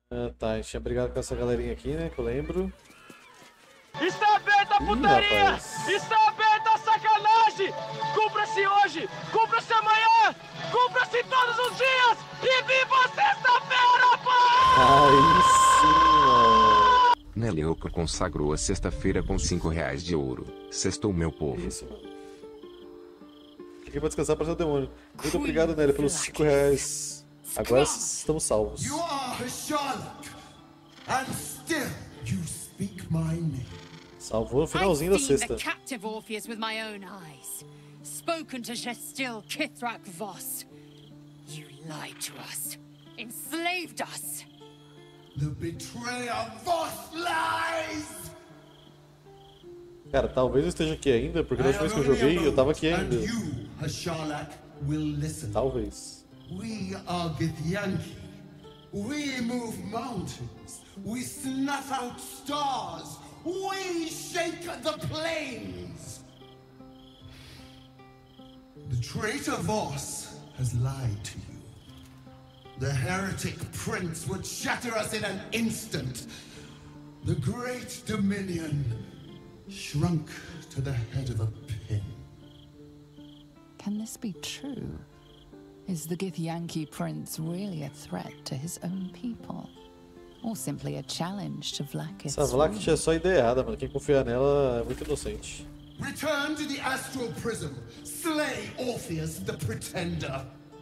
Ah, tá, a gente tinha brigado com essa galerinha aqui, né? Que eu lembro. Está aberta a Ih, putaria! rapaz. Está aberta a sacanagem! Cumpra-se hoje! Cumpra-se amanhã! Cumpra-se todos os dias! E viva a sexta-feira, pô! Aí sim, mano. Neleuco consagrou a sexta-feira com R$ 5 de ouro. Sextou, meu Que povo. isso, mano. Fiquei pra descansar para o demônio. Muito obrigado, Nelly, pelos R$ 5. Agora estamos salvos. You are Sherlock, and still you speak my name. Salvou no finalzinho da I've seen sexta. the captive Orpheus with my own eyes. Spoken to Gestil Kithrak Voss. You lied to us. Enslaved us. The betrayer Voss lies! Cara, talvez eu esteja aqui ainda, porque da última vez que eu joguei, eu tava aqui ainda. And you, Hasharlak, will listen. Talvez. We are Githyanki. We move mountains. We snuff out stars. We shake the plains. The traitor Voss has lied to you. The heretic prince would shatter us in an instant. The great dominion shrunk to the head of a pin. Can this be true? Is the Githyanki prince really a threat to his own people? Or simply a challenge to Vlaakith's Essa Vlak rule? tinha só ideia errada, mano. Quem confiar nela é muito inocente. Return to the astral prism. Slay Orpheus the pretender.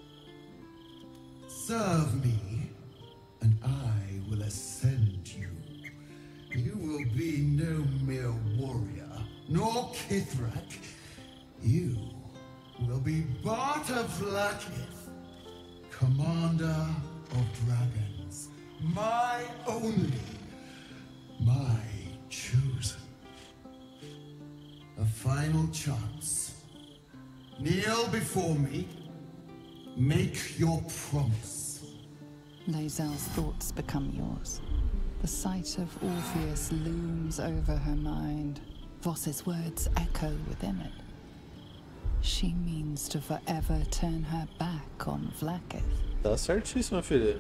Serve me, and I will ascend you. You will be no mere warrior, nor Kithrak. You will be Barta Vlaakith, commander of dragons. My only, my chosen. A final chance. Kneel before me. Make your promise. Lae'zel's thoughts become yours. The sight of Orpheus looms over her mind. Voss's words echo within it. She means to forever turn her back on Vlaakith. Tá certíssima, filha.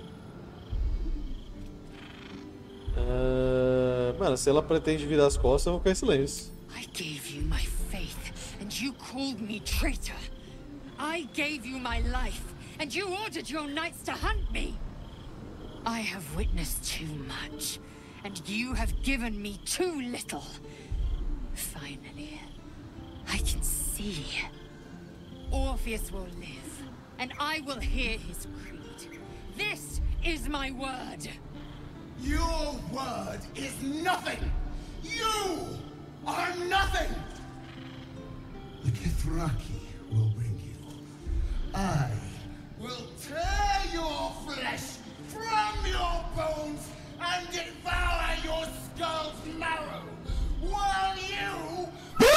Mano, se ela pretende virar as costas, eu vou ficar em silêncio. I gave you my faith, and you called me traitor. I gave you my life, and you ordered your knights to hunt me. I have witnessed too much, and you have given me too little. Finally, I can see. Orpheus will live, and I will hear his creed. This is my word. Your word is nothing! You are nothing! The Kithraki will bring you. I will tear your flesh from your bones and devour your skull's marrow, while you...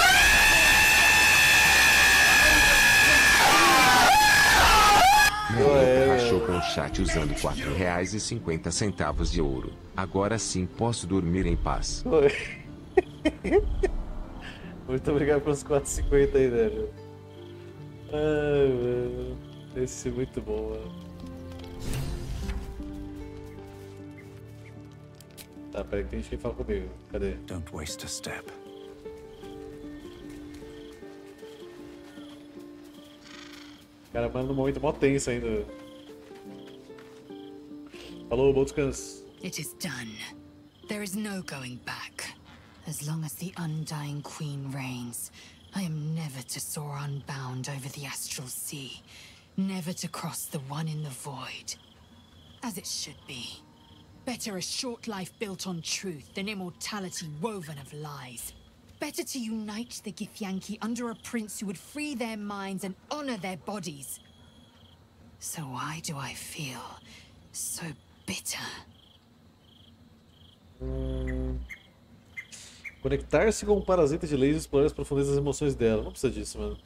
Neleuco rachou com o chat usando R$ 4,50 de ouro. Agora sim posso dormir em paz. Oi. Muito obrigado pelos 4,50 aí, velho. Ai, mano. Esse é muito bom, mano. Tá, peraí que tem gente que fala comigo. Cadê? Don't waste a step. O cara manda num momento mó tenso ainda. Falou, bom descanso. It is done. There is no going back. As long as the Undying Queen reigns, I am never to soar unbound over the astral sea. Never to cross the one in the void. As it should be. Better a short life built on truth than immortality woven of lies. Better to unite the Githyanki under a prince who would free their minds and honor their bodies. So why do I feel so bitter? Conectar-se com um parasita de laser e explorar as profundezas das emoções dela. Não precisa disso, mano.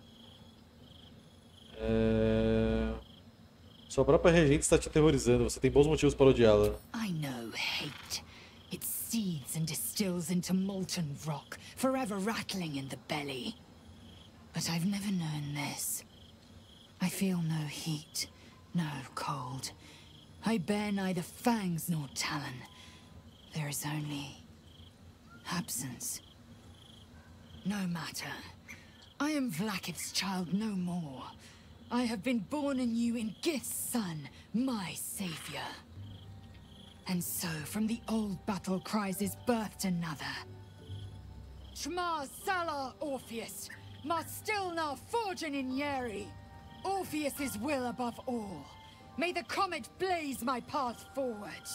Sua própria regente está te aterrorizando. Você tem bons motivos para odiá-la. I know hate. It seeds and distills into molten rock, forever rattling in the belly. But I've never known this. I feel no heat, no cold, I bear neither fangs nor talon. There is only absence. No matter. I am Vlaakith's child no more. I have been born anew in Gith's son, my savior. And so, from the old battle cries is birthed another. Shma Salar Orpheus, Marstilna Forgin in Yeri. Orpheus's will above all. May the comet blaze my path forward.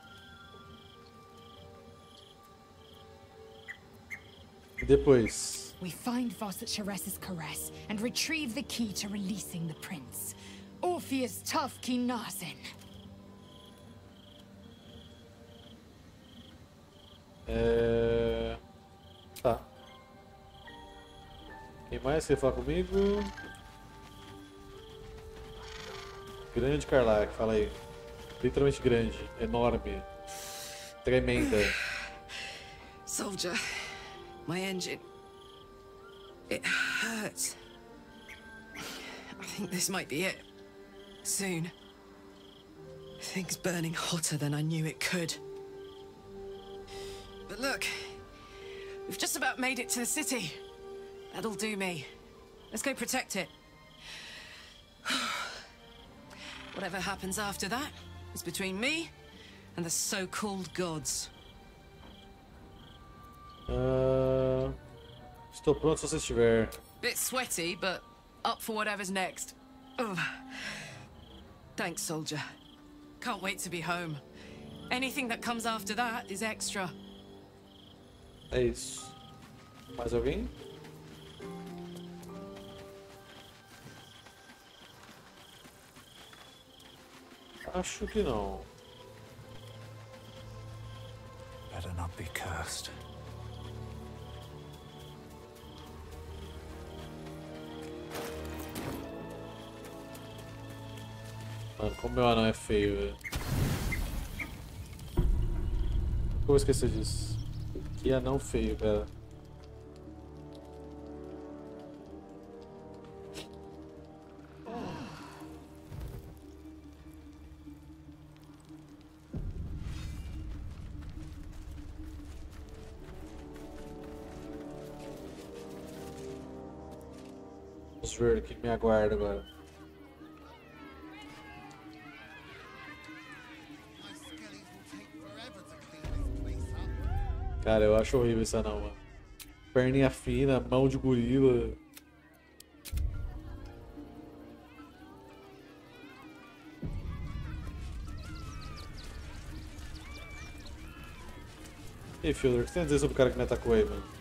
E depois? We find Voss at Sharess's caress and retrieve the key to releasing the prince. Orpheus Tufki Narsin. Tá. Quem mais quer falar comigo? Grande Karlach, fala aí. Literalmente grande, enorme, tremenda. Soldier, my engine. It hurts. I think this might be it. Soon. Things burning hotter than I knew it could. But look, we've just about made it to the city. That'll do me. Let's go protect it. Whatever happens after that is between me and the so-called gods. Estou pronto se você estiver. Bit sweaty, but up for whatever's next. Ugh. Thanks, soldier. Can't wait to be home. Anything that comes after that is extra. É isso. Mais alguém? Acho que não. Better not be cursed. Mano, como meu anão é feio, velho. Como eu esqueci disso? Que anão feio, cara. Vamos ver o que me aguarda agora. Cara, eu acho horrível esse anão, mano. Perninha fina, mão de gorila. E aí, Fiodor, o que você tem a dizer sobre o cara que me atacou aí, mano?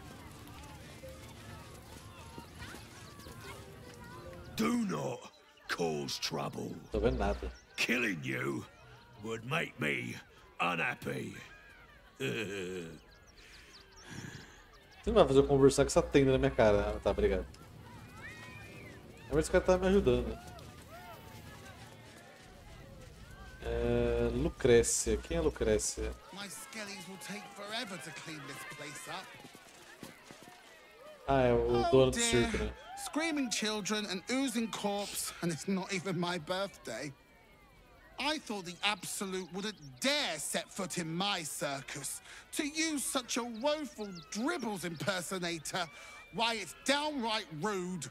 Do not cause trouble. Tô vendo nada. Killing you would make me unhappy. Você não vai fazer eu conversar com essa tenda na minha cara. Ah, tá, obrigado. Na verdade, esse cara tá me ajudando. Lucrécia. Quem é Lucrécia? Ah, é o dono do circo, né? Screaming children, an oozing corpse, and it's not even my birthday. I thought the Absolute wouldn't dare set foot in my circus. To use such a woeful Dribbles impersonator, why, it's downright rude.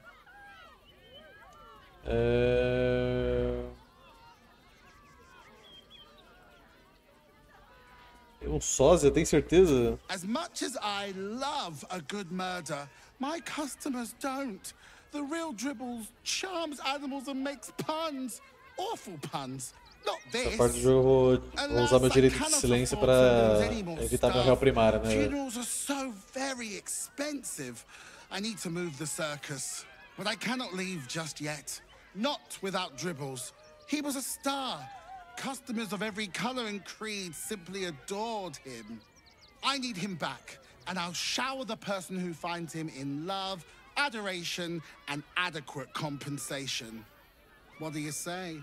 Um sósia, tem certeza? As much as I love a good murder, my customers don't. The real Dribbles charms animals and makes puns. Awful puns. Not this. Essa parte do jogo eu vou usar meu direito de silêncio para evitar meu réu primário, né? Funerals are so very expensive. I need to move the circus, but I cannot leave just yet. Not without Dribbles. He was a star. Customers of every color and creed simply adored him. I need him back, and I'll shower the person who finds him in love, adoration, and adequate compensation. What do you say?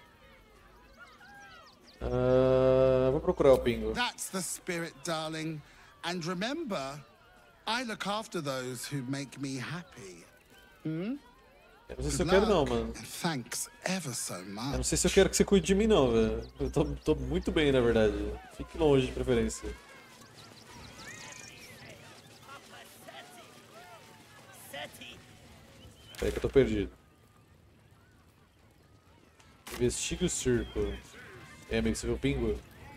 Vou procurar o Pingo. That's the spirit, darling. And remember, I look after those who make me happy. Eu não sei se eu quero não, mano. Thanks ever so much. Eu não sei se eu quero que você cuide de mim não, velho. Eu tô muito bem, na verdade. Fique longe, de preferência. Peraí que eu tô perdido. Investigue o circo. É, amigo, você viu o pingo?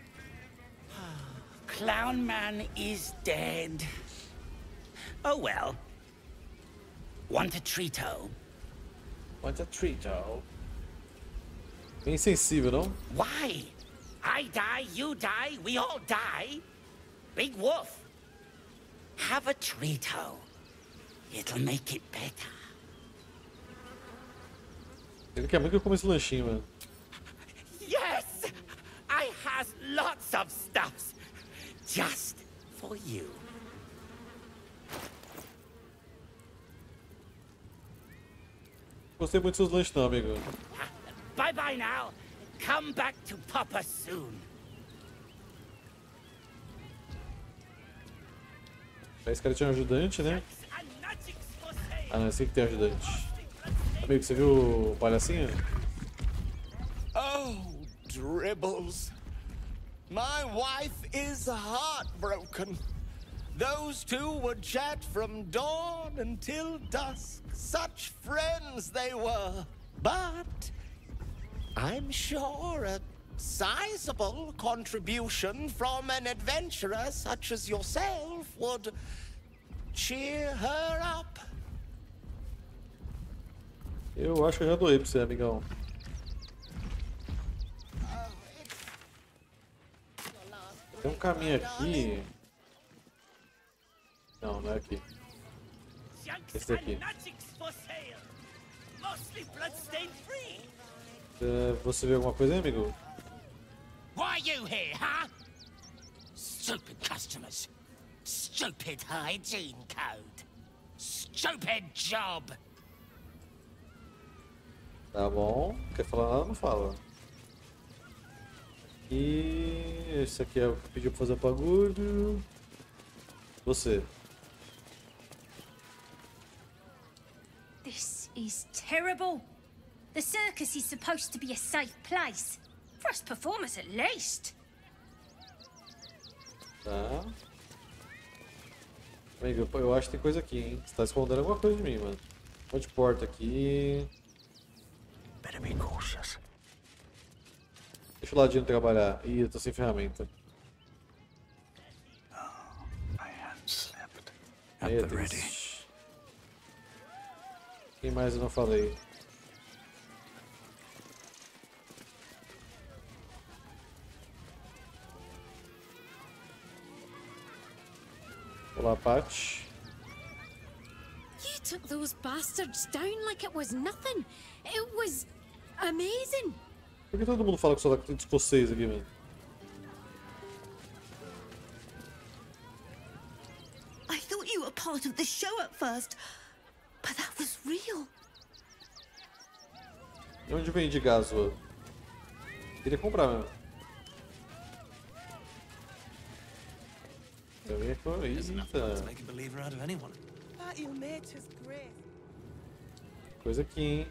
Clown Man is dead. Oh well. Want a treato? Want a treato? Bem sensível, não? Why? I die, you die, we all die. Big Wolf. Have a treato. It'll make it better. Ele quer muito que eu coma esse lanchinho, mano. Yes! I has lots of stuffs. Just for you. Gostei muito dos seus lanches não, amigo. Bye bye now. Come back to Papa soon. Esse cara tinha um ajudante, né? Ah, não, esse aqui que tem ajudante. Amigo, você viu o palhacinho? Oh, dribbles. My wife is heartbroken. Those two would chat from dawn until dusk. Such friends they were. But I'm sure a sizable contribution from an adventurer such as yourself would cheer her up. Eu acho que eu já doei pra você, amigão. Tem um caminho aqui. Não, não é aqui. Esse daqui. Você vê alguma coisa aí, amigo? Why you here, huh? Stupid customers. Stupid hygiene code. Stupid job. Tá bom. Quer falar nada? Não fala. E esse aqui é o que pediu pra fazer o bagulho. Você. This is terrible. The circus is supposed to be a safe place. For us performers, at least. Tá. Amigo, eu acho que tem coisa aqui, hein? Você tá escondendo alguma coisa de mim, mano. Um monte de porta aqui. Better be cautious. Deixa o Ladino trabalhar. Ih, eu tô sem ferramenta. My hand slipped. At Meu the Deus. ready. Quem mais eu não falei? Olá, Paty. You took those bastards down like it was nothing. It was amazing. Por que todo mundo fala que só tá de escocês aqui, mano? I thought you were part of the show at first, but that was real. E onde vende gás, ô? Queria comprar mesmo. Também é eita. Make a believer out of anyone. That you made us great. Coisa aqui, hein?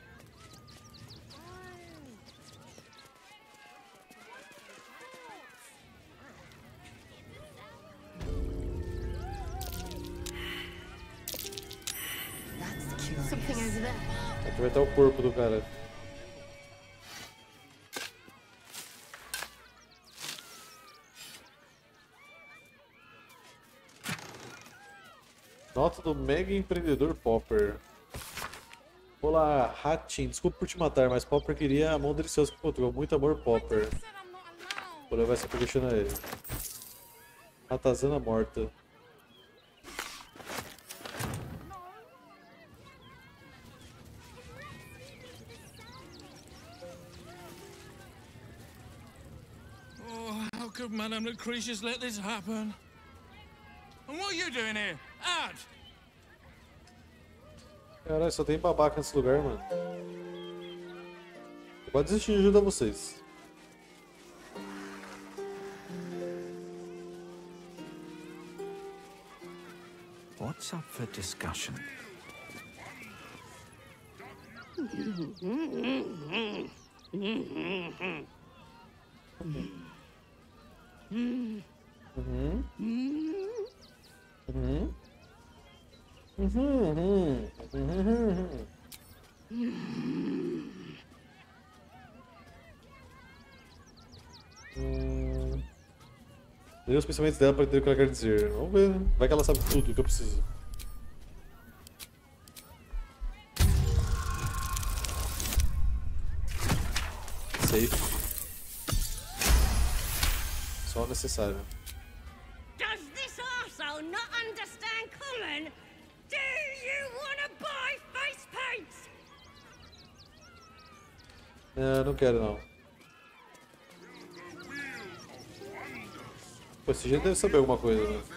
Something over there. Aqui vai estar o corpo do cara. Nota do mega empreendedor Popper. Olá, Ratinho. Desculpa por te matar, mas Popper queria a mão deliciosa que encontrou. Muito amor, Popper. Vou levar essa pra questionar ele. Ratazana morta. Oh, how could Madame Lucretius let this happen? And what are you doing here? Out! Caralho, só tem babaca nesse lugar, mano. Eu vou desistir de ajudar vocês. What's up for discussion? Leia os pensamentos dela para entender o que ela quer dizer. Vamos ver, né? Vai que ela sabe tudo que eu preciso. Safe. Só o necessário. Does this arsehole not understand common? Do you wanna buy face paints? Não quero não. Pô, esse jeito deve saber alguma coisa, né?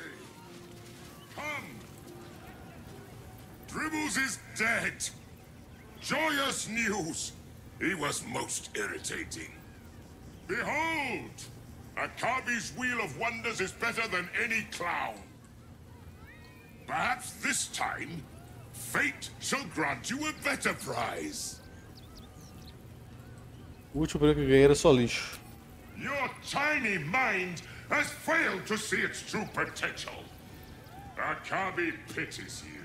Dribbles is dead. Joyous news. He was most irritating. Behold! Akabi's Wheel of Wonders is better than any clown. Perhaps this time, fate shall grant you a better prize. O último prêmio que ganhei era só lixo. Your tiny mind has failed to see its true potential. Akabi pities you.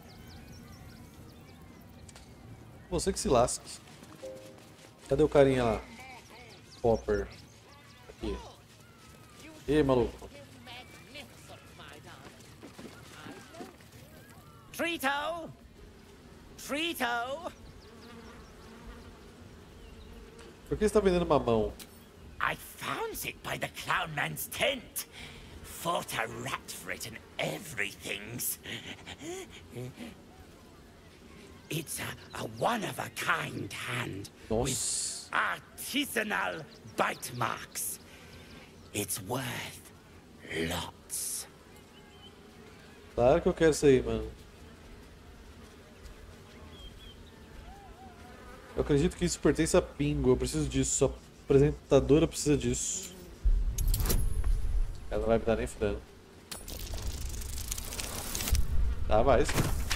Você que se lasque. Cadê o carinha lá? Popper. Aqui. Ei, maluco. Trito! Trito! Por que você tá vendendo mamão? I found it by the clown man's tent. Fought a rat for it and everything's. It's a one-of-a-kind hand. Nossa. With artisanal bite marks. It's worth lots. Claro que eu quero isso aí, mano. Eu acredito que isso pertence a Pingo. Eu preciso disso. Sua apresentadora precisa disso. Ela não vai me dar nem fudendo. Tá, vai.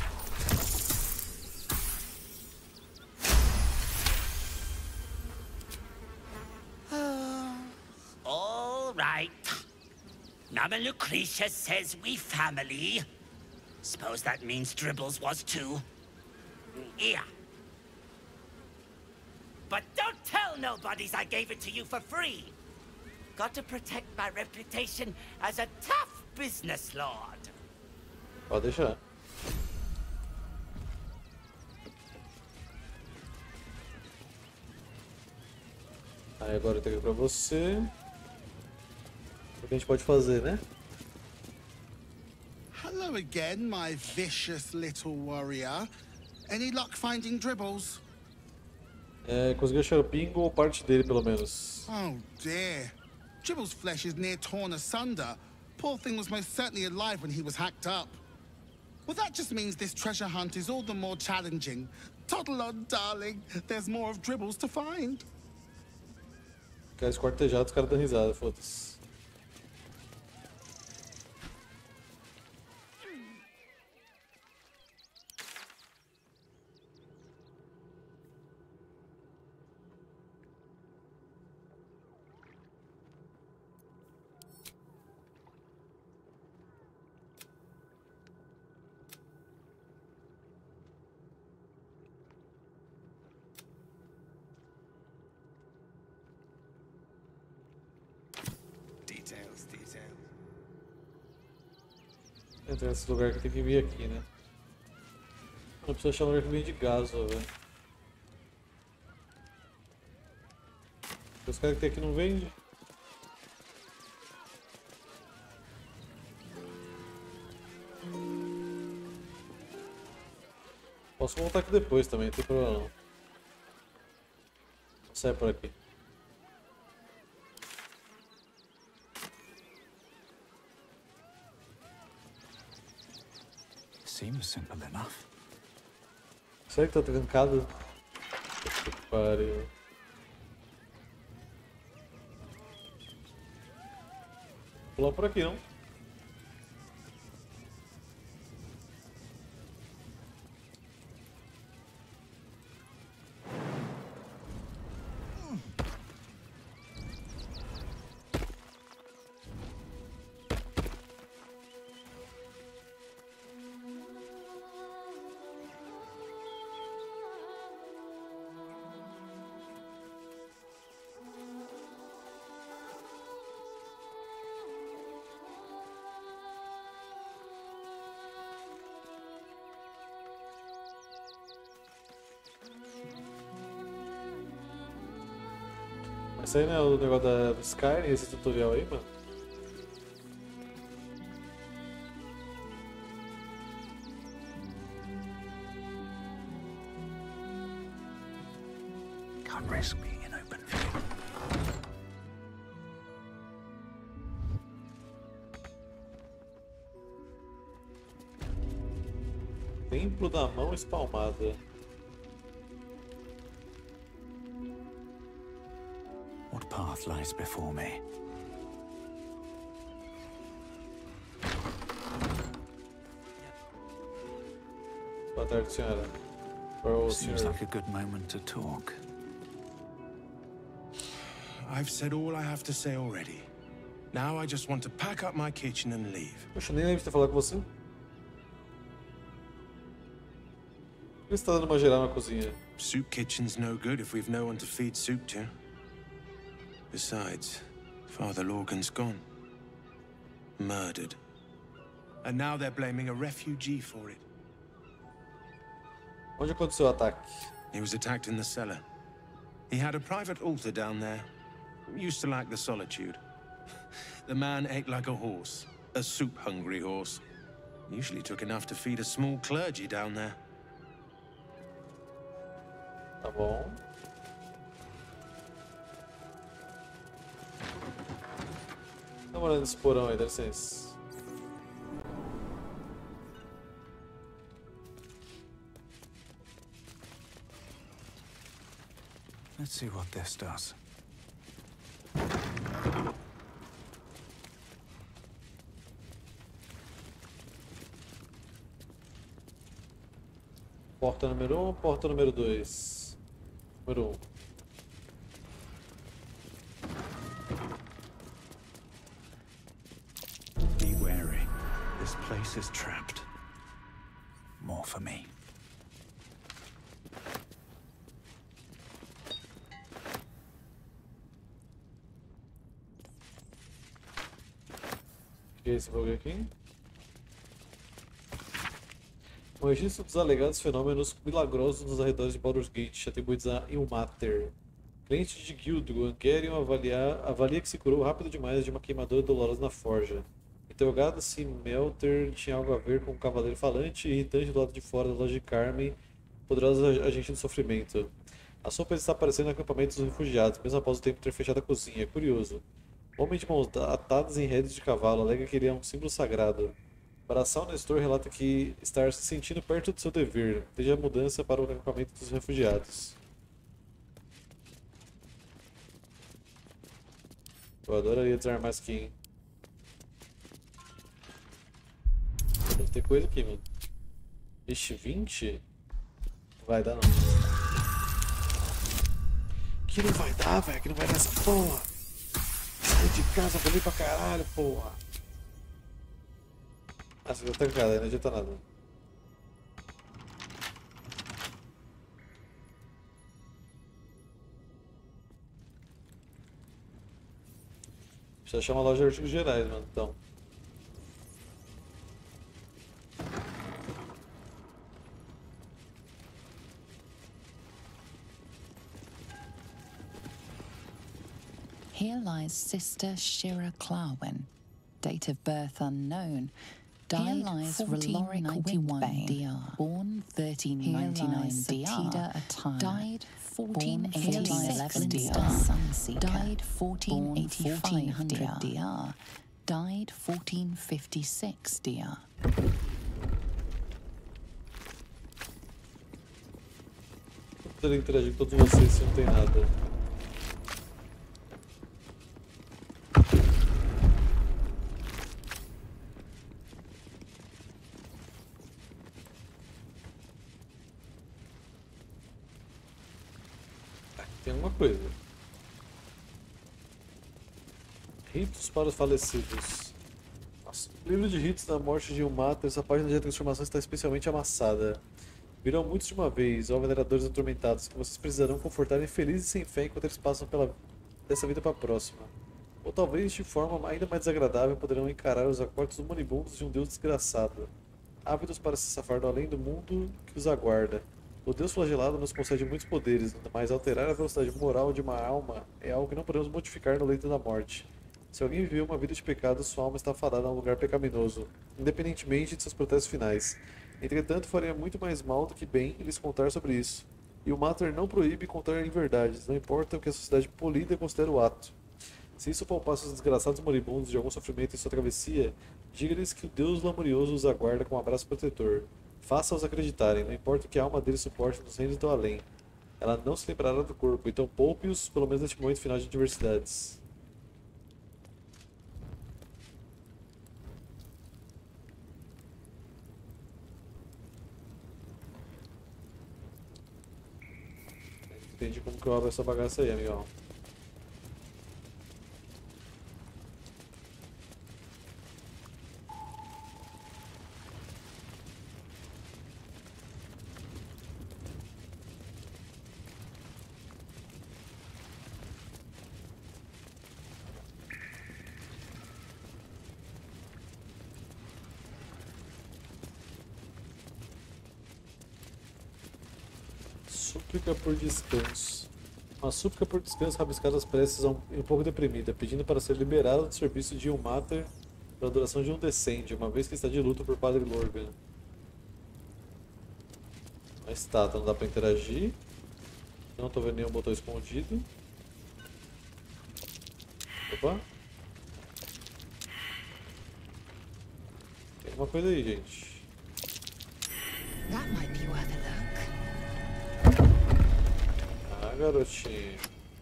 All right. Now that Lucretia says we family. Suppose that means Dribbles was too. Yeah. But don't tell nobodies I gave it to you for free. Got to protect my reputation as a tough business lord. Pode deixar. Aí agora eu tenho pra você. O que a gente pode fazer, né? Hello again, my vicious little warrior. Any luck finding Dribbles? Consegui achar o Pingo ou parte dele, pelo menos. Oh dear. Dribbles' flesh is near torn asunder. Poor thing was most certainly alive when he was hacked up. Well, that just means this treasure hunt is all the more challenging. Toddle on, darling. There's more of Dribbles to find. Ficar esquartejado, os caras dão risada, foda-se. Entra nesse lugar que tem que vir aqui, né? Eu preciso achar um lugar que vem de gás, ó, velho. Os caras que tem aqui não vendem. Posso voltar aqui depois também, não tem problema não. Vou sair por aqui. Seems simple enough. Será que tá trancado? Que pariu. Vou pular por aqui, não? Esse aí não é o negócio do Skyrim, esse tutorial aí, mano? Can't risk being in open view. Templo da mão espalmada. What path lies before me? Boa tarde, senhora. Ou Seems senhor. like a good moment to talk. I've said all I have to say already. Now I just want to pack up my kitchen and leave. Poxa, nem lembro de ter falado com você. Por que você tá dando uma geral na cozinha? Soup kitchen's no good if we've no one to feed soup to. Besides, Father Lorgan's gone. Murdered. And now they're blaming a refugee for it. Onde aconteceu o ataque? He was attacked in the cellar. He had a private altar down there. Used to like the solitude. The man ate like a horse. A soup-hungry horse. Usually took enough to feed a small clergy down there. Tá bom. Dá uma olhada nesse porão aí, dá licença. Let's see what this does. Porta número 1, porta número 2. Número 1. Be wary. This place is trapped. More for me. O que é esse bagulho aqui? Um registro dos alegados fenômenos milagrosos nos arredores de Baldur's Gate, atribuídos a Ilmater. Cliente de Gildrun, Gerion avalia que se curou rápido demais de uma queimadura dolorosa na forja. Interrogado se Melter tinha algo a ver com um cavaleiro falante e irritante do lado de fora da loja de Carmen, poderosa agente do sofrimento. A sopa está aparecendo no acampamento dos refugiados, mesmo após o tempo ter fechado a cozinha. Curioso. Homem de mãos atadas em redes de cavalo alega que ele é um símbolo sagrado. Braçal Nestor relata que está se sentindo perto do seu dever, desde a mudança para o acampamento dos refugiados. Eu adoraria desarmar essa aqui, hein? Deve ter coisa aqui, mano. Ixi, 20? Não vai dar, não. Que não vai dar, velho. Que não vai dar essa porra. Sai de casa, vou pra caralho, porra. Ah, você tá tancada aí, não adianta nada. Precisa achar uma loja de artigos gerais, mano, então. Here lies Sister Shira Clarwin, date of birth unknown. Died 1491 DR. Born 1399 DR. Died 1486 DR. Died 1485 DR. Died 1456 DR. Eu poderia interagir com todos vocês se não tem nada. Tem uma coisa. Ritos para os falecidos. Nossa, o livro de ritos da morte de Ilmater, essa página de transformação está especialmente amassada. Virão muitos de uma vez, ó veneradores atormentados, que vocês precisarão confortar infelizes e sem fé enquanto eles passam dessa vida para a próxima. Ou talvez, de forma ainda mais desagradável, poderão encarar os acordos moribundos de um deus desgraçado, ávidos para se safar do além do mundo que os aguarda. O Deus flagelado nos concede muitos poderes, mas alterar a velocidade moral de uma alma é algo que não podemos modificar no leito da morte. Se alguém viveu uma vida de pecado, sua alma está fadada a um lugar pecaminoso, independentemente de seus protestos finais. Entretanto, faria muito mais mal do que bem lhes contar sobre isso. E o Mater não proíbe contar inverdades, não importa o que a sociedade polida considera o ato. Se isso poupasse os desgraçados moribundos de algum sofrimento em sua travessia, diga-lhes que o Deus lamurioso os aguarda com um abraço protetor. Faça-os acreditarem, não importa o que a alma deles suporte nos reinos do além. Ela não se lembrará do corpo, então poupe-os, pelo menos neste momento final de adversidades. Entendi como que eu abro essa bagaça aí, amigão. Súplica por descanso. Uma súplica por descanso rabiscada às preces um pouco deprimida, pedindo para ser liberado do serviço de um Mater pela duração de um descende, uma vez que está de luto por Padre Lorgan. Uma estátua, não dá para interagir. Não estou vendo nenhum botão escondido. Opa! Tem uma coisa aí, gente. That might be worth a look. Ah, garotinho.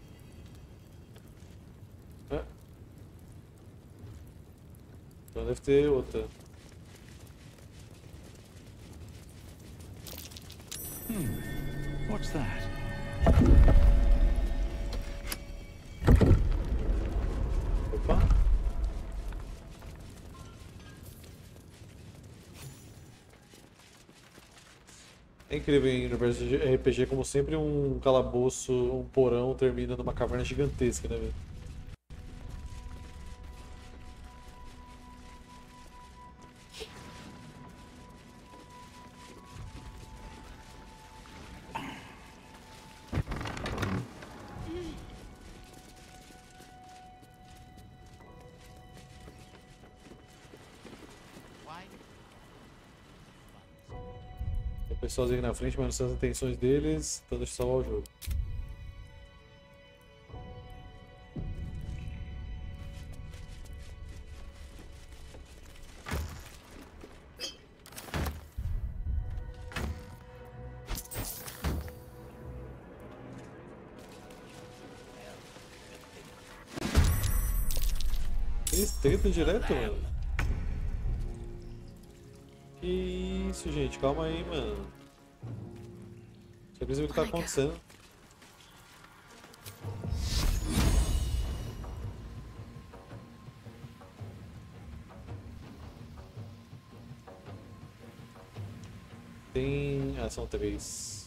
Então deve ter outra. What's that? Opa. É incrível em universo de RPG, como sempre um calabouço, um porão termina numa caverna gigantesca, né, velho? Tem pessoas aqui na frente, mas não sei as intenções deles, então deixa eu salvar o jogo. Eles tentam direto, mano. Que isso, gente, calma aí, mano. Só precisa ver o que tá acontecendo. Tem. Ah, são 3.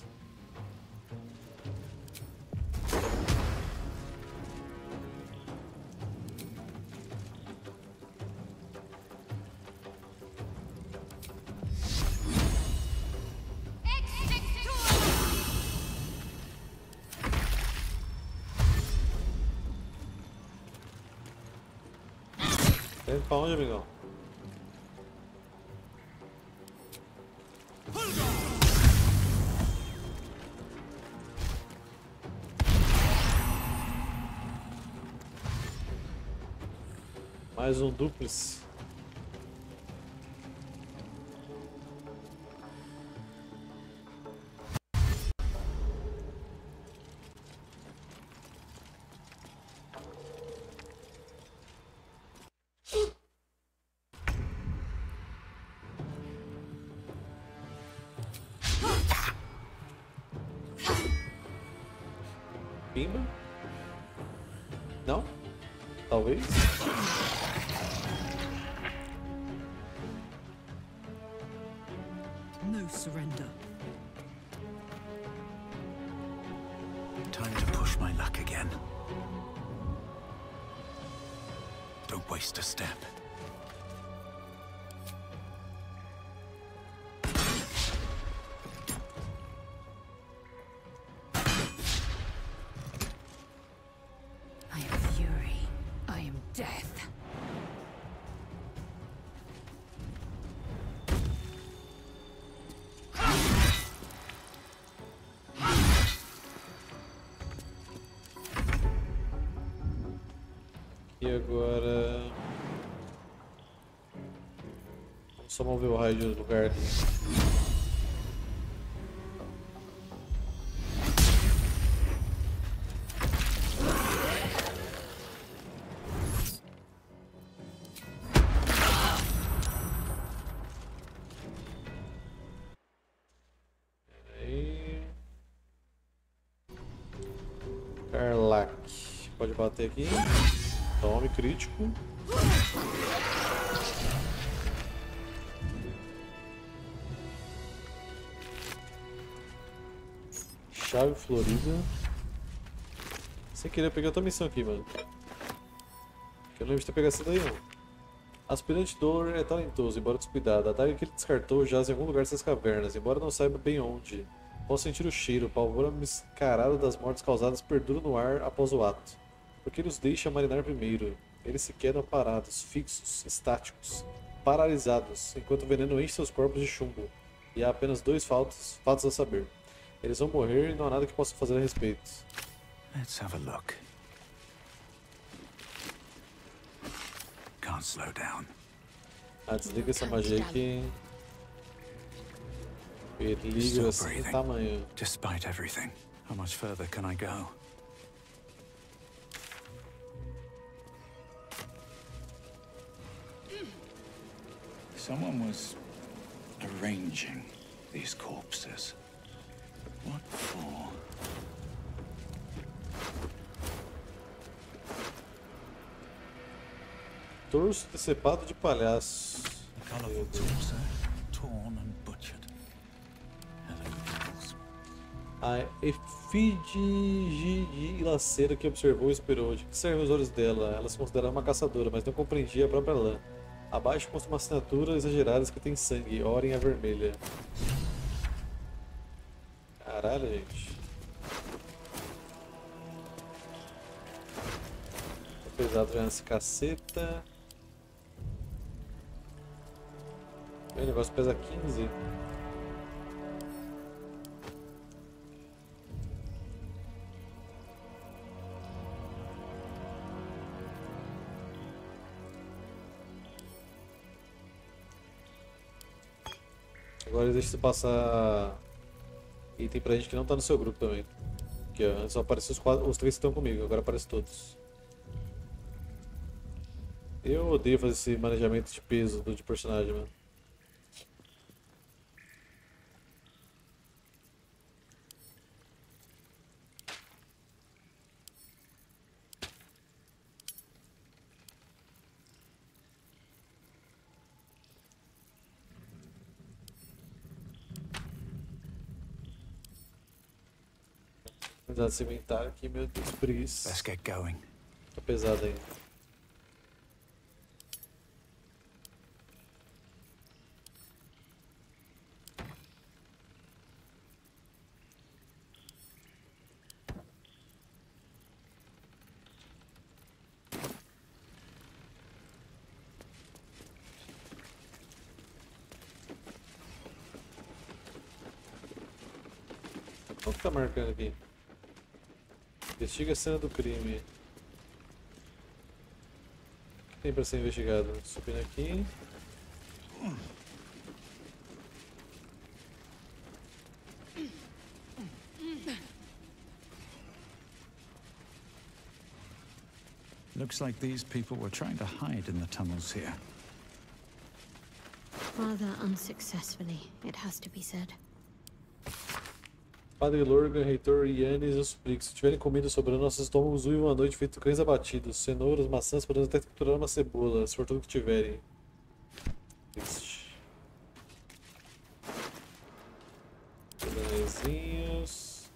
Tá indo pra onde, amigão? Mais um dúplice. Pimba? Não? Talvez? No surrender. Time to push my luck again. Don't waste a step. death. E agora... Vamos só mover o raio de lugar ali. Karlach. Pode bater aqui. Tome crítico. Chave florida. Sem querer pegar outra missão aqui, mano. Eu não lembro de ter pegado essa daí, não. Aspirante Dolor é talentoso, embora descuidado. A adaga que ele descartou jaz em algum lugar dessas cavernas, embora não saiba bem onde. Posso sentir o cheiro, o pavor mascarado das mortes causadas perdura no ar após o ato. Porque ele os deixa marinar primeiro. Eles se quedam parados, fixos, estáticos, paralisados, enquanto o veneno enche seus corpos de chumbo. E há apenas dois fatos a saber. Eles vão morrer e não há nada que possa fazer a respeito. Let's have a look. Can't slow down. Desliga essa magia aqui. Peligro assim do tamanho. Despite everything, how much further can I go? Someone was arranging these corpses. What for? Torso decepado de palhaço. Colorful torso, torn and butchered. A efígie laceira que observou e esperou. De que servem os olhos dela? Ela se considerava uma caçadora, mas não compreendia a própria lã. Abaixo consta uma assinatura exagerada que tem sangue, Oren a vermelha. Caralho, gente. Tô pesado já nessa caceta. O negócio pesa 15. Agora deixa eu passar item pra gente que não tá no seu grupo também. Aqui, ó. Antes só apareceu os três que estão comigo, agora aparece todos. Eu odeio fazer esse manejamento de peso de personagem, mano. Esse inventário aqui, meu Deus, preguiça. Let's get going. Tá pesado ainda. Qual que tá marcando aqui? Investiga a cena do crime. O que tem pra ser investigado? Subindo aqui. Looks like these people were trying to hide in the tunnels here. Rather unsuccessfully, it has to be said. Padre Lorgan, Reitor Yannis, eu suplico, se tiverem comida sobrando, nossos estômagos uivam à noite feito cães abatidos. Cenouras, maçãs, podemos até capturar uma cebola, se for tudo que tiverem. Triste. Benezinhos.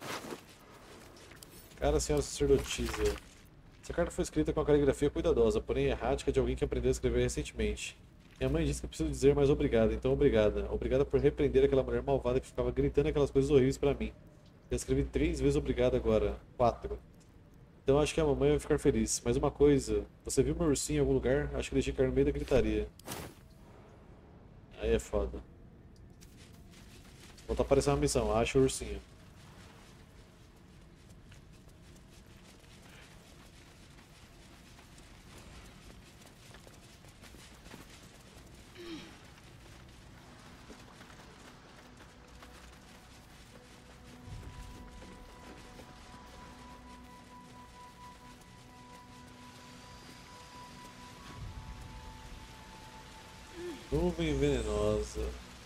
Cara, senhora sacerdotisa. Essa carta foi escrita com a caligrafia cuidadosa, porém errática de alguém que aprendeu a escrever recentemente. Minha mãe disse que eu preciso dizer mais obrigada, então obrigada. Obrigada por repreender aquela mulher malvada que ficava gritando aquelas coisas horríveis pra mim. Já escrevi 3 vezes obrigado agora. 4. Então acho que a mamãe vai ficar feliz. Mas uma coisa, você viu meu ursinho em algum lugar? Acho que deixei cair no meio da gritaria. Aí é foda. Volta a aparecer uma missão, acha o ursinho. Nuvem venenosa.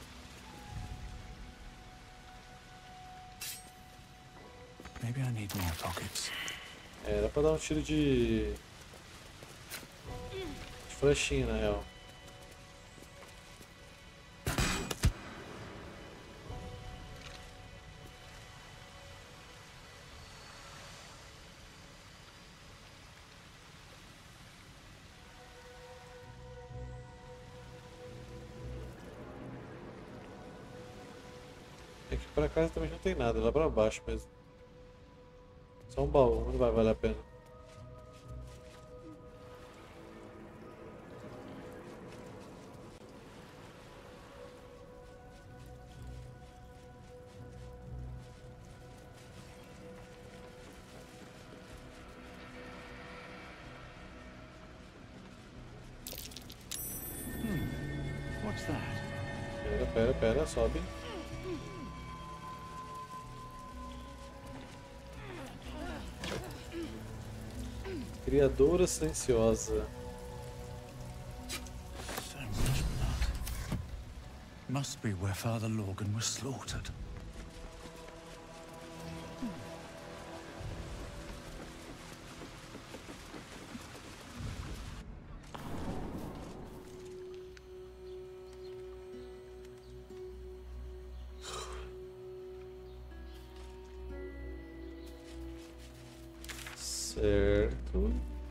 Maybe I need more pockets. Era pra dar um tiro de flechinha, na real. Aqui pra cá também não tem nada, lá pra baixo mesmo. Só um baú, não vai valer a pena. What's that? Pera, sobe. Criadora silenciosa. So much blood. Must be where Father Lorgan was slaughtered. Certo.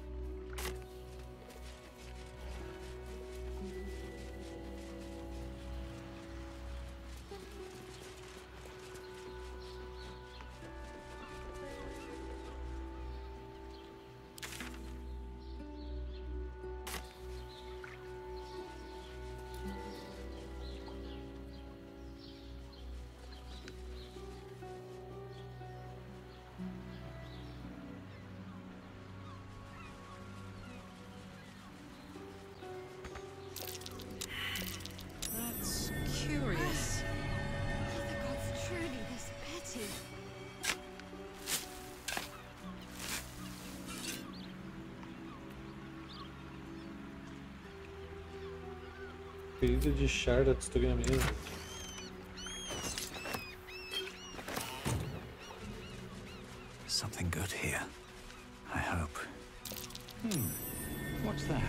That's curious. Are the gods truly this petty? Ferida de Sharda destruindo a menina. Something good here. I hope. What's that?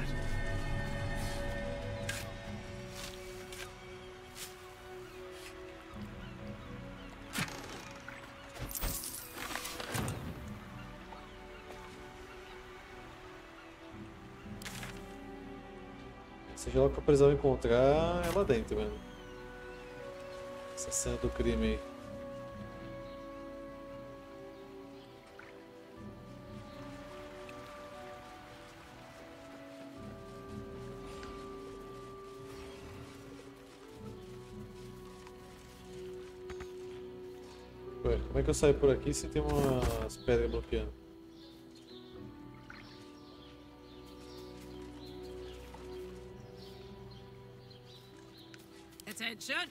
Seja lá o que eu precisava encontrar, é lá dentro mesmo. Essa cena do crime aí. Ué, como é que eu saio por aqui se tem umas pedras bloqueando? Attention!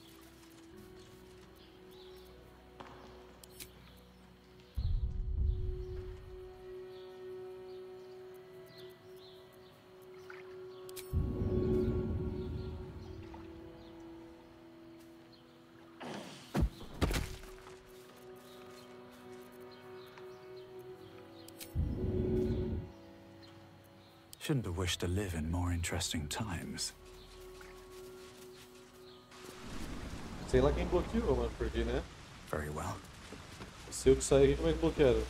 Shouldn't have wished to live in more interesting times. Sei lá quem bloqueou, mano, porque, né? Very well. Se eu que sair aqui, como é que bloquearam?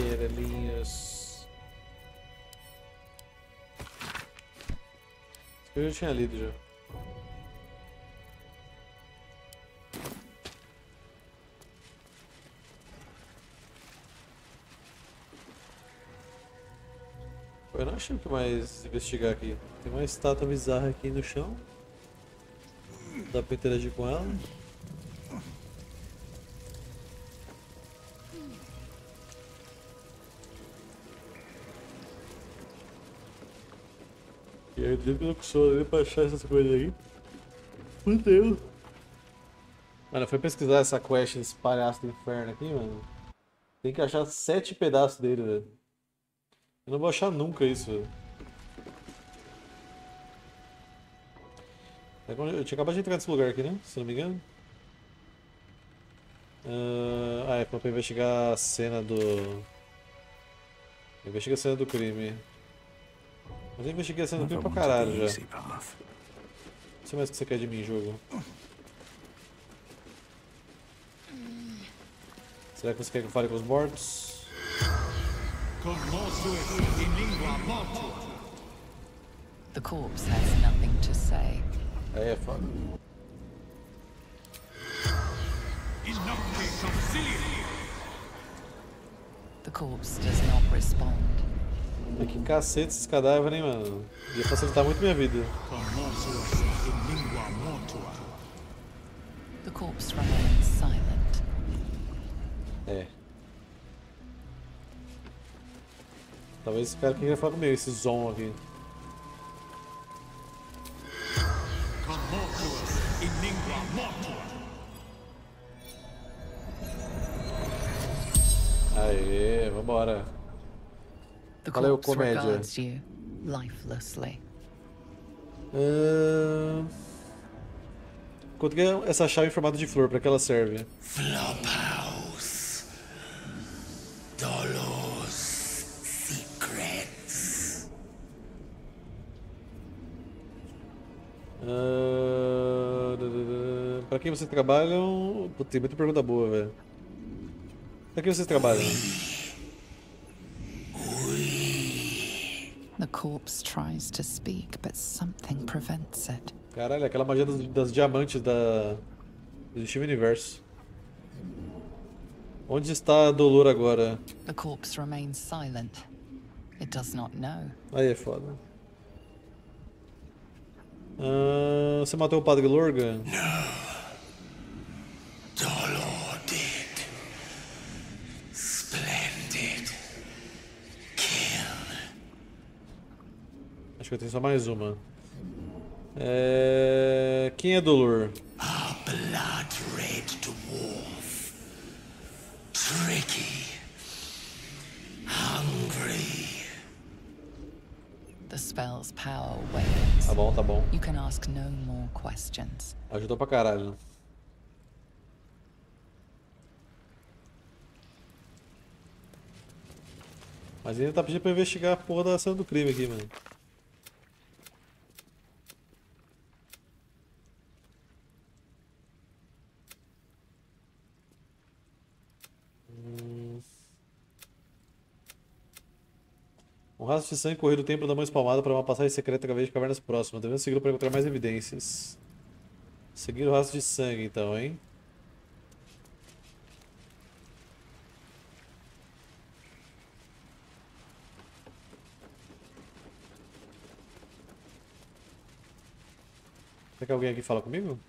Amarelinhos. Eu já tinha lido já. Eu não achei o que mais investigar aqui. Tem uma estátua bizarra aqui no chão. Dá pra interagir com ela. E aí dentro do sou ali pra achar essas coisas aí. Meu Deus. Mano, eu fui pesquisar essa quest desse palhaço do inferno aqui, mano. Tem que achar 7 pedaços dele, velho. Eu não vou achar nunca isso, velho. Eu tinha acabado de entrar nesse lugar aqui, né? Se não me engano. É pra investigar a cena do... Investiga a cena do crime. Mas eu investiguei a cena do crime pra caralho já. Não sei mais o que você quer de mim, jogo. Será que você quer que eu fale com os mortos? The corpse has nothing to say. Aí é foda. The corpse does not respond. Mas que cacete esses cadáveres, hein, mano? Ia facilitar muito minha vida. The corpse remains silent. É. Talvez esse cara que queria falar comigo, esse Zon aqui. Aê, vambora. The Valeu, corpse comédia. regards you lifelessly. Quanto que é essa chave em formato de flor? Pra que ela serve? Flophouse. Dolos. Secrets. Pra quem vocês trabalham? Putz, tem muita pergunta boa, velho. Pra quem vocês trabalham? The corpse tries to speak, but something prevents it. Caralho, aquela magia das diamantes do Steven Universo. Onde está a Dolor agora? The corpse remains silent. It does not know. Aí é foda. Você matou o Padre Lorgan? Dolor did. Splendid. Kill. Acho que eu tenho só mais uma. Quem é Dolor? A blood red dwarf. Tricky. Hungry. The spell's power wanes. Tá bom, tá bom. You can ask no more questions. Ajudou pra caralho. Mas ainda tá pedindo pra investigar a porra da cena do crime aqui, mano. Um rastro de sangue corrido do templo da mão espalmada para uma passagem secreta através de cavernas próximas. Devemos segui-lo para encontrar mais evidências. Seguir o rastro de sangue, então, hein? Será que alguém aqui fala comigo?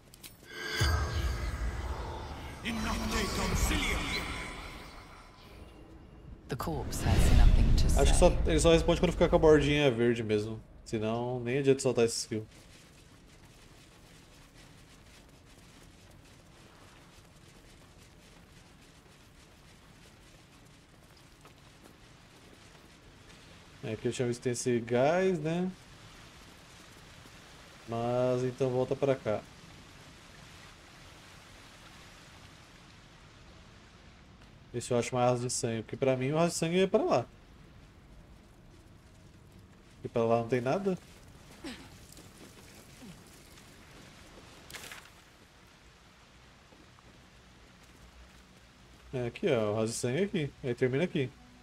The corpse has nothing to say. Acho que ele só responde quando ficar com a bordinha verde mesmo. Senão, nem adianta soltar esse skill. Aqui eu tinha visto que tem esse gás, né? Mas então volta pra cá. Ver se eu acho uma asa de sangue, porque pra mim o asa de sangue é pra lá. E pra lá não tem nada? É aqui, ó, o asa de sangue é aqui. Aí termina aqui.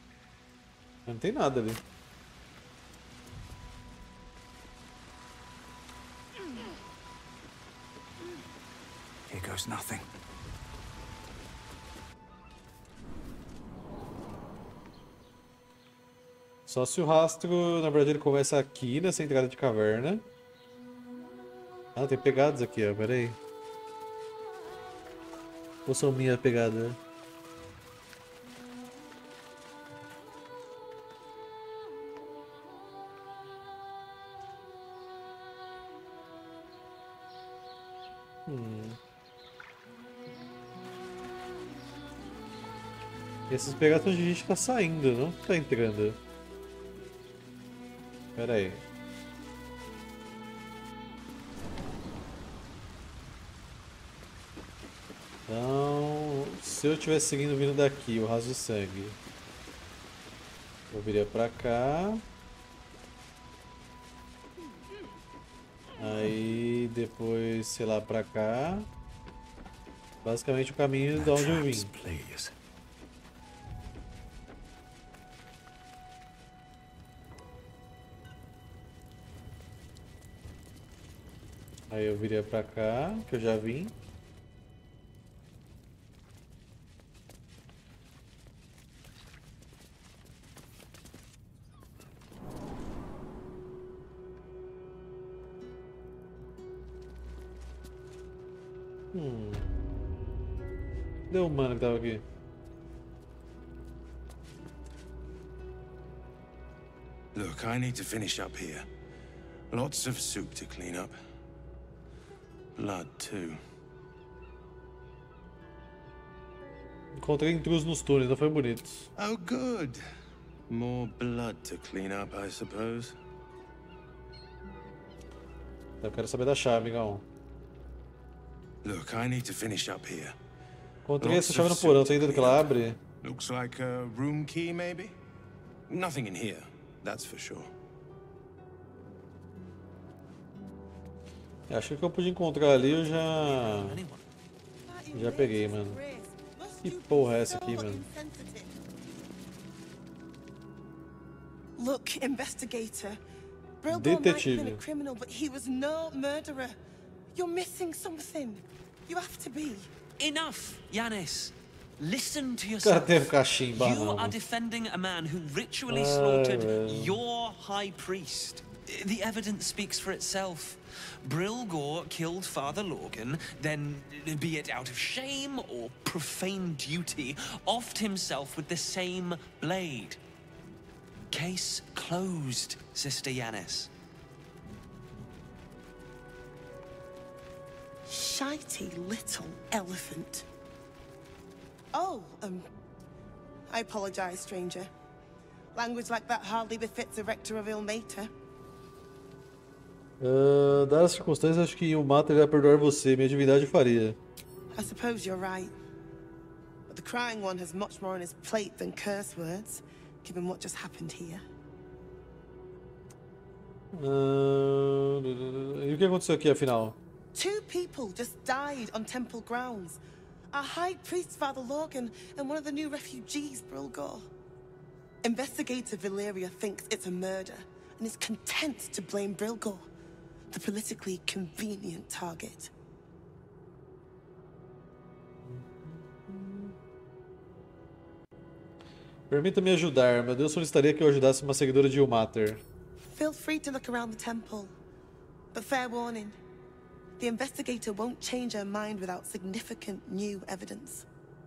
Não tem nada ali. Here goes nothing. Só se o rastro, na verdade, ele começa aqui nessa entrada de caverna. Ah, tem pegadas aqui, ó. Pera aí. Ou são minhas pegadas? E essas pegadas são de gente que tá saindo, não tá entrando. Pera aí. Então, se eu estivesse seguindo vindo daqui, o rastro de sangue, eu viria pra cá. Aí depois, sei lá, pra cá. Basicamente o caminho de onde eu vim. Aí eu viria pra cá, que eu já vim. Cadê o humano que tava aqui? Look, I need to finish up here. Lots of soup to clean up. Blood, too. Encontrei intrusos nos túneis, não foi bonito. Oh, good. More blood to clean up, I suppose. Eu quero saber da chave, amigão. Look, I need to finish up here. Encontrei essa chave no porão, tem dentro que ela abre? Looks like a room key, maybe? Nothing in here, that's for sure. Acho que o que eu pude encontrar ali eu já peguei, mano. Que porra é essa aqui, mano? Look, investigator. Brilbo might have been a criminal, but he was no murderer. You're missing something. You have to be. Enough, Yanis. Listen to yourself. You are defending a man who ritually slaughtered your high priest. The evidence speaks for itself. Brilgor killed Father Lorgan, then, be it out of shame or profane duty, offed himself with the same blade. Case closed, Sister Yanis. Shitey little elephant. Oh, I apologize, stranger. Language like that hardly befits a rector of Ilmater. Dadas as circunstâncias, acho que o Mater vai perdoar você. Minha divindade faria. I suppose you're right. But the Crying One has much more on his plate than curse words, given what just happened here. E o que aconteceu aqui, afinal? 2 people just died on temple grounds. Our High Priest, Father Lorgan, and one of the new refugees, Brilgor. Investigator Valeria thinks it's a murder, and is content to blame Brilgor, the politically convenient target. Permita-me ajudar. Meu Deus solicitaria que eu ajudasse uma seguidora de Ilmater. Feel free to look around the temple. But fair warning, the investigator won't change her mind without significant new evidence.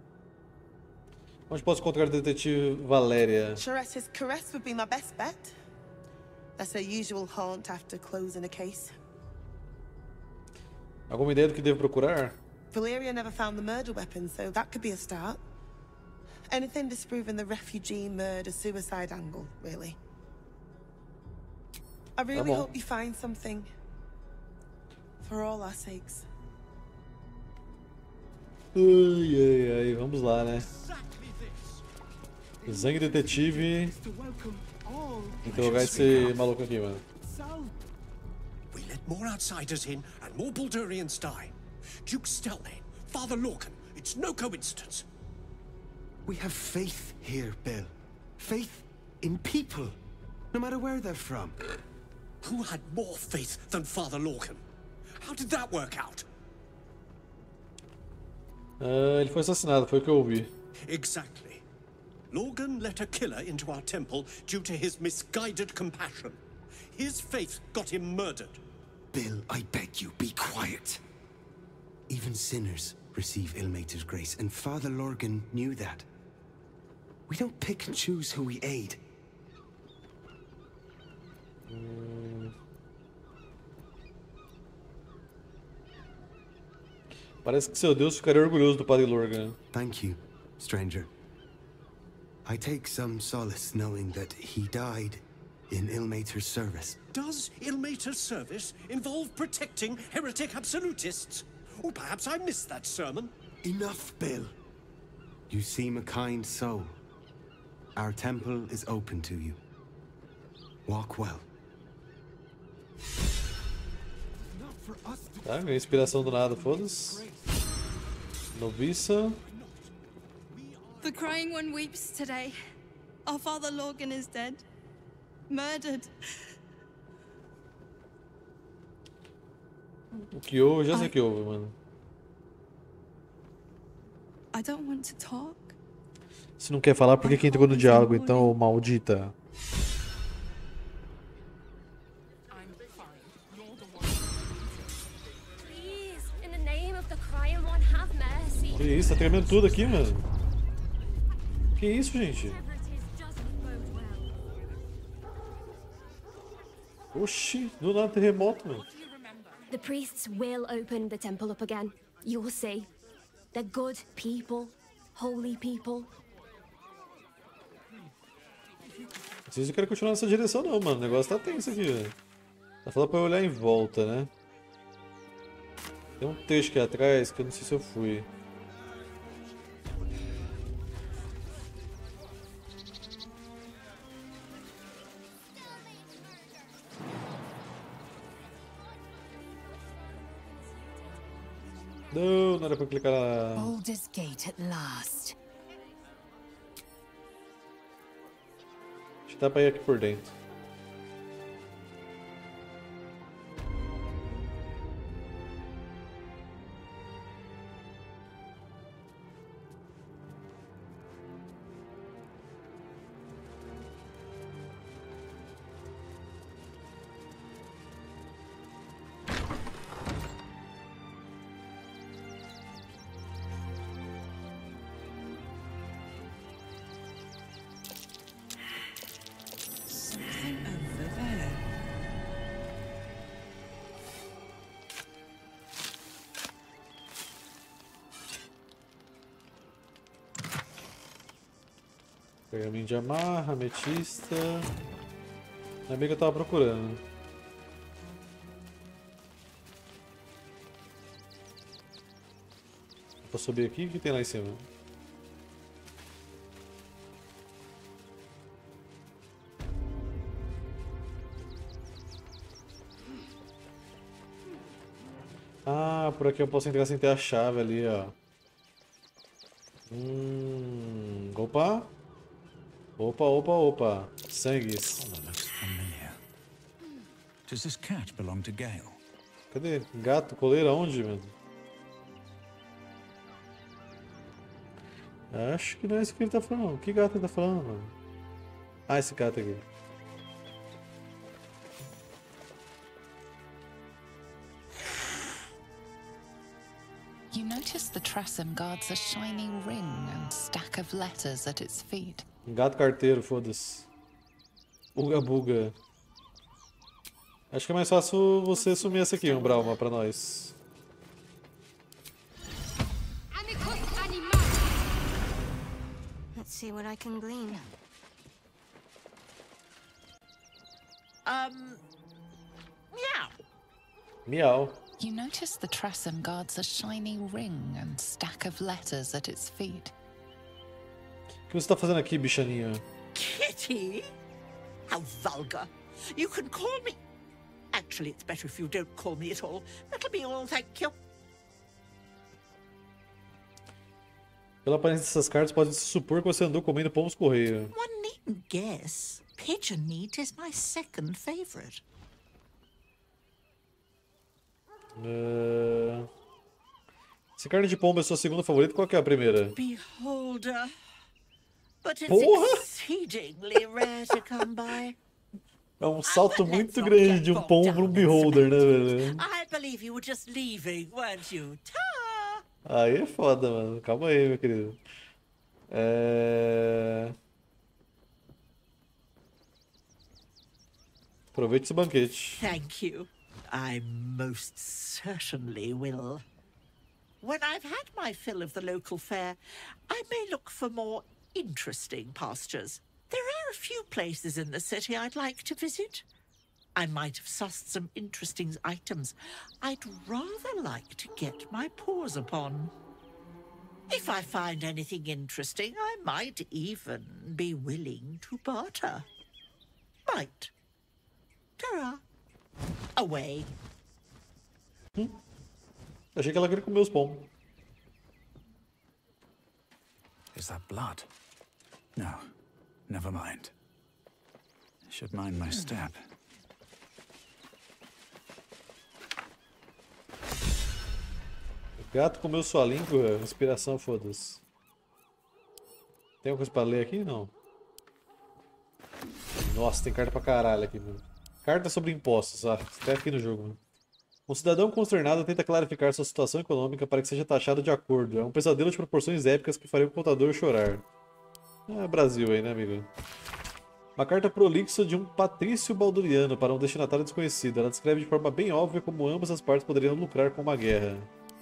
Onde posso encontrar a detetive Valéria? Chares's caress would be my best bet. That's her usual haunt after closing a case. Alguma ideia do que devo procurar? Valeria never found the murder weapon, so that could be a start. Anything disproving the refugee murder-suicide angle, really. I really hope you find something. For all our sakes. Ai, vamos lá, né? Zangue Detetive. Interrogar esse maluco aqui, mano. We let more outsiders in and more Baldurians die. Duke Stelne, Father Lorcan, it's no coincidence. We have faith here, Bill. Faith in people, no matter where they're from. Who had more faith than Father Lorcan? How did that work out? Ele foi assassinado, foi o que eu ouvi. Exactly. Lorcan let a killer into our temple due to his misguided compassion. His faith got him murdered. Bill, I beg you, be quiet. Even sinners receive Ilmater's grace, and Father Lorcan knew that. We don't pick and choose who we aid. Parece que seu Deus ficaria orgulhoso do Padre Lorcan. Thank you, stranger. I take some solace knowing that he died in Ilmater's service. Does Ilmater's service involve protecting heretic absolutists? Or perhaps I missed that sermon. Enough, Bill. You seem a kind soul. Our temple is open to you. Walk well. Tá, ganhei inspiração do nada, foda-se. Noviça. The Crying One weeps today. Our Father Lorcan is dead. Murdered. O que houve? Já sei o que houve, mano. I don't want to talk. Se não quer falar, por que entrou no diálogo, então, maldita? Que isso, tá tremendo tudo aqui, mano. Que isso, gente? Oxi, do nada terremoto, mano. The priests will open the temple up again. You'll see. They're good people, holy people. Não sei se eu quero continuar nessa direção não, mano. O negócio tá tenso aqui, velho. Tá falando pra eu olhar em volta, né? Tem um texto aqui atrás que eu não sei se eu fui. Não era pra clicar na... Baldur's Gate at last. Acho que dá pra ir aqui por dentro. Pergaminho de amarra, ametista. Não é bem que eu tava procurando. Vou subir aqui, o que tem lá em cima? Ah, por aqui eu posso entrar sem ter a chave ali, ó. Opa! Opa, opa, opa. Sangue. Does this cat belong to Gale? Cadê? Gato, coleira, onde, mano? Acho que não é isso que ele tá falando. Que gato ele tá falando, mano? Ah, esse gato aqui. You notice the Tressum guards a shiny ring and stack of letters at its feet. Gato carteiro, foda-se. Uga buga. Acho que é mais fácil você assumir essa aqui, Umbralma, pra nós. Let's see what I can glean. Meow. Miau. You notice the Tressum guards a shiny ring and stack of letters at its feet. O que você tá fazendo aqui, bichaninha? Kitty? How vulgar. You can call me... Actually, it's better if you don't call me at all. That'll be all, thank you. Pela aparência dessas cartas, pode se supor que você andou comendo pomos correio. One wouldn't guess, pigeon meat is my second favorite. Se carne de pombo é sua segunda favorita, qual que é a primeira? Beholder. But it's Porra! exceedingly rare to come by. É um salto muito grande de um pombo para um beholder, né, velho? I believe you were just leaving, weren't you? Ta! Aí é foda, mano. Calma aí, meu querido. Aproveite esse banquete. Thank you. I most certainly will. When I've had my fill of the local fare, I may look for more interesting pastures. There are a few places in the city I'd like to visit. I might have sussed some interesting items I'd rather like to get my paws upon. If I find anything interesting, I might even be willing to barter. Might. Ta-ra. Away. Achei que ela queria comer os pombos. Is that blood? No. Never mind. I should mind my step. O gato comeu sua língua, inspiração, foda-se. Tem alguma coisa pra ler aqui? Não. Nossa, tem carta pra caralho aqui, mano. Carta sobre impostos, até aqui no jogo, mano. Um cidadão consternado tenta clarificar sua situação econômica para que seja taxado de acordo. É um pesadelo de proporções épicas que faria o contador chorar. É Brasil aí, né, amigo? Uma carta prolixa de um patrício balduriano para um destinatário desconhecido. Ela descreve de forma bem óbvia como ambas as partes poderiam lucrar com uma guerra.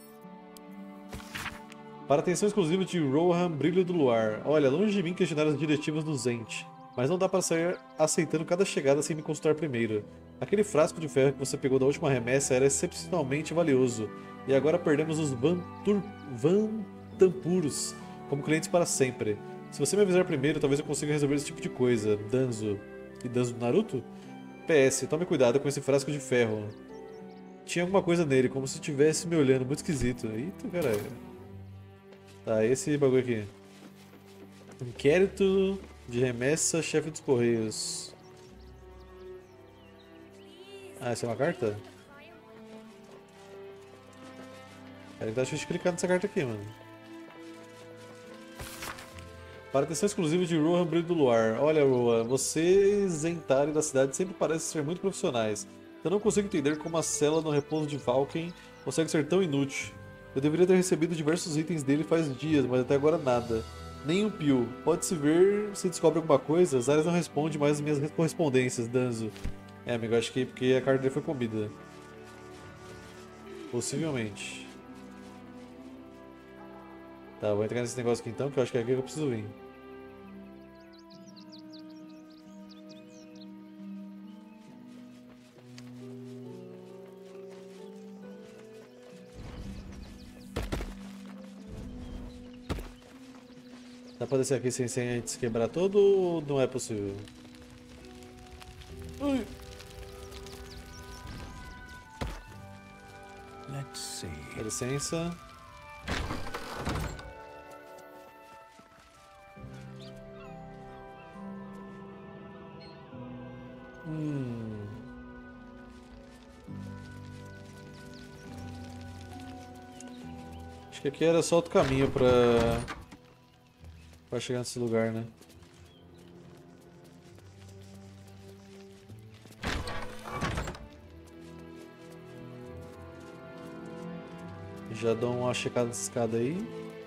Para atenção exclusiva de Rohan, Brilho do Luar. Olha, longe de mim questionar as diretivas do Zent, mas não dá para sair aceitando cada chegada sem me consultar primeiro. Aquele frasco de ferro que você pegou da última remessa era excepcionalmente valioso, e agora perdemos os Vantampuros como clientes para sempre. Se você me avisar primeiro, talvez eu consiga resolver esse tipo de coisa. Danzo. E Danzo do Naruto? PS, tome cuidado com esse frasco de ferro. Tinha alguma coisa nele, como se estivesse me olhando, muito esquisito. Eita, caralho. Tá, esse bagulho aqui. Inquérito de remessa, chefe dos Correios. Ah, essa é uma carta? Cara, tá difícil de clicar nessa carta aqui, mano. Para atenção exclusiva de Rohan, Brilho do Luar. Olha, Rohan, vocês Zentari da cidade sempre parecem ser muito profissionais. Eu não consigo entender como a cela no repouso de Valken consegue ser tão inútil. Eu deveria ter recebido diversos itens dele faz dias, mas até agora nada. Nem um pio. Pode-se ver se descobre alguma coisa. Zares não responde mais as minhas correspondências, Danzo. É, amigo, acho que porque a carta dele foi comida. Possivelmente. Tá, vou entrar nesse negócio aqui então, que eu acho que é aqui que eu preciso vir. Dá pra descer aqui sem a gente se quebrar todo ou não é possível? Ui. Let's see. Dá licença. Acho que aqui era só outro caminho pra chegar nesse lugar, né? Já dou uma checada nessa escada aí.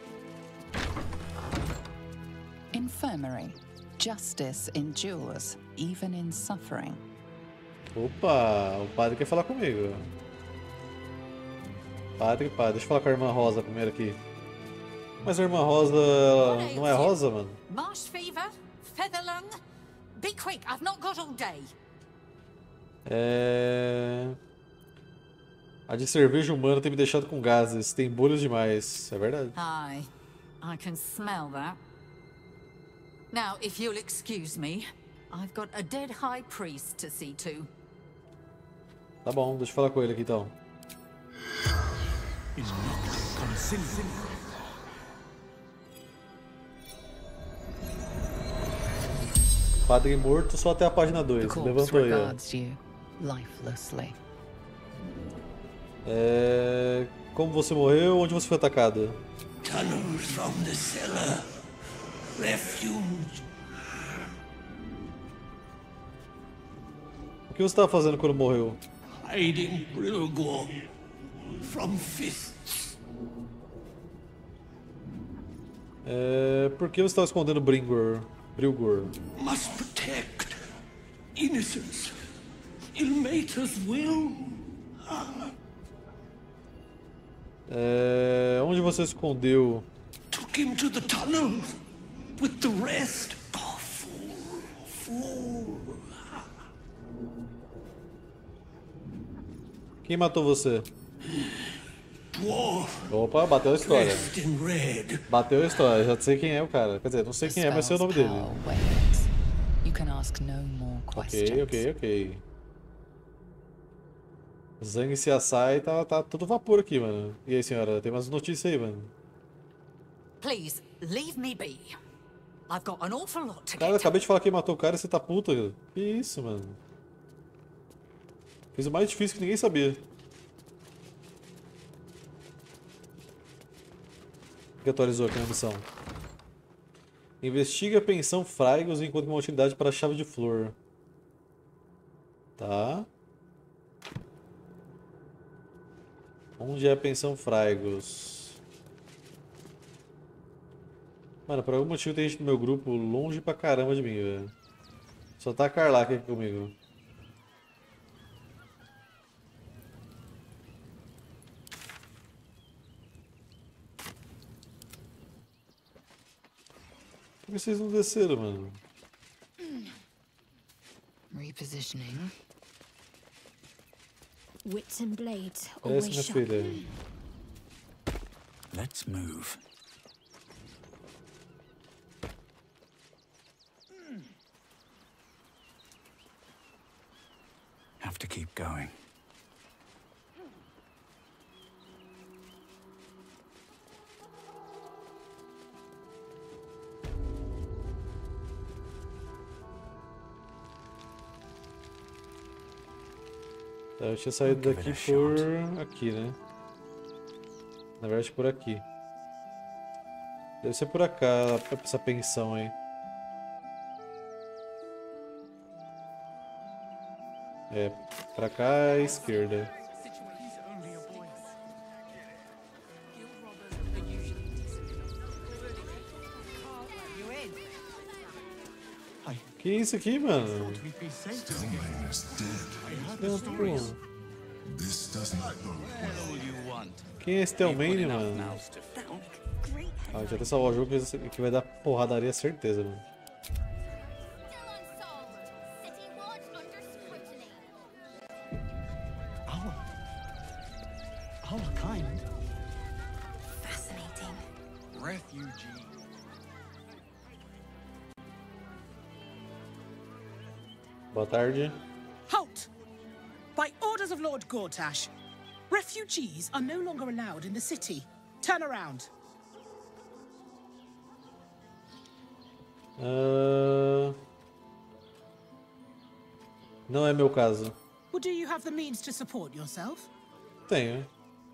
Infirmary. Justice endures, even in suffering. Opa, o padre quer falar comigo. Padre, deixa eu falar com a irmã Rosa primeiro aqui. Mas a irmã Rosa não é rosa, mano? Marsh fever, featherlung. Be quick, I've not got all day. A de cerveja humana tem me deixado com gases. Tem bolhas demais. É verdade. Aye, I can smell that. Now, if you'll excuse me, I've got a dead high priest to see to. Tá bom, deixa eu falar com ele aqui então. Padre morto só até a página 2. The corpse Levantou aí, ó. regards you lifelessly. Como você morreu? Onde você foi atacado? Tunnels from the cellar. Refuge. O que você estava fazendo quando morreu? Hiding Brilgor from fists. Por que você estava escondendo Brilgor? Must protect innocence. Ilmater's will. Onde você escondeu? Took him to the tunnel with the rest. Oh, fool. Quem matou você? Dwarf. Opa, bateu a história. Dressed in red. Bateu a história, já sei quem é o cara. Quer dizer, não sei quem é, mas sei o nome dele. You can ask no more questions. Ok. Zang se assai e tá tudo vapor aqui, mano. E aí, senhora, tem umas notícias aí, mano. Please, leave me be. I've got an awful lot to Cara, get acabei de falar quem matou o cara e você tá puta. Que isso, mano. Fiz o mais difícil que ninguém sabia. O que atualizou aqui na missão? Investiga a pensão Fraigos e encontre uma utilidade para a chave de flor. Tá. Onde é a pensão Fraigos? Mano, por algum motivo tem gente no meu grupo longe pra caramba de mim, velho. Só tá a Karlak aqui comigo. Por que vocês não desceram, mano? Repositioning. Wits and blades, Essa always minha sharp. filha. Let's move. Have to keep going. Tá, eu tinha saído daqui por aqui, né? Na verdade, por aqui. Deve ser por cá, essa pensão aí. É, pra cá à esquerda. Que isso aqui, mano? Quem é esse Telmane, mano? Ah, já até salvar o jogo que vai dar porradaria, certeza, mano. Our kind. Fascinating. Refugee. Boa tarde. Halt! By orders of Lord Gortash, refugees are no longer allowed in the city. Turn around. Não é meu caso. Well, do you have the means to support yourself? Tenho.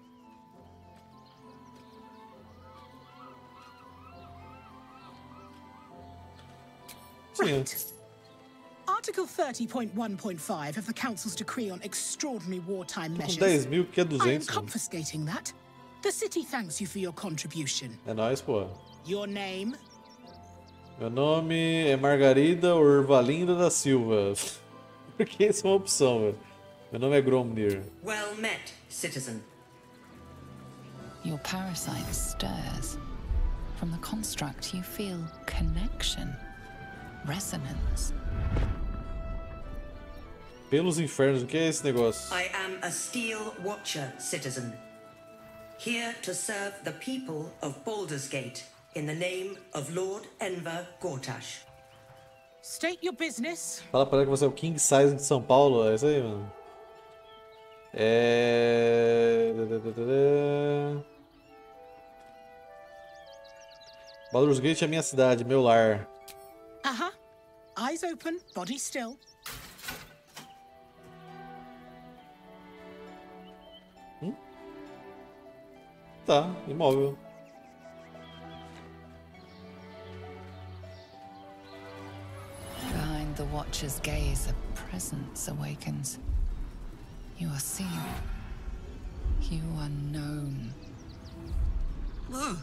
Right. Article 30.1.5 of the Council's decree on extraordinary wartime Tô com measures. 10.000, que é I am 200. mano. confiscating that. The city thanks you for your contribution. É nóis, pô. Your name? Meu nome é Margarida Orvalinda da Silva. Porque isso é uma opção, velho. Meu nome é Gromnir. Well met, citizen. Your parasite stirs. From the construct, you feel connection, resonance. Pelos infernos, o que é esse negócio? I am a Steel Watcher, citizen. Here to serve the people of Baldur's Gate in the name of Lord Enver Gortash. State your business. Fala pra ela que você é o King Size de São Paulo, é isso aí, mano. Baldur's Gate é minha cidade, meu lar. Uh-huh. I Eyes open, body still. Tá, imóvel. Behind the Watcher's gaze, a presence awakens. You are seen. You are known. Whoa.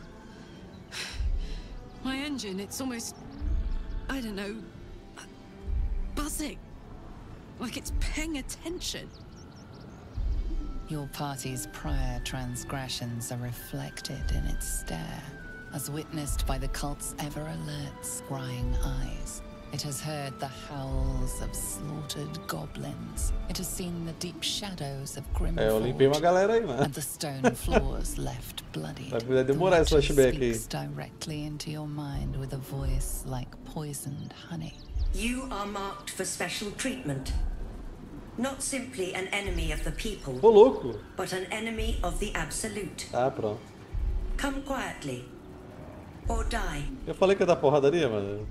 My engine, it's almost, I don't know, buzzing. Like it's paying attention. Your party's prior transgressions are reflected in its stare, as witnessed by the cult's ever-alert, scrying eyes. It has heard the howls of slaughtered goblins. It has seen the deep shadows of Eu limpei uma galera aí, né? and the stone floors left bloody. Vai demorar esse flashback aí. Speaks directly into your mind with a voice like poisoned honey. You are marked for special treatment. Not simply an enemy of the people, Ô, louco. but an enemy of the absolute. Ah, pronto. Come quietly, or die. Eu falei que ia dar porradaria, mano.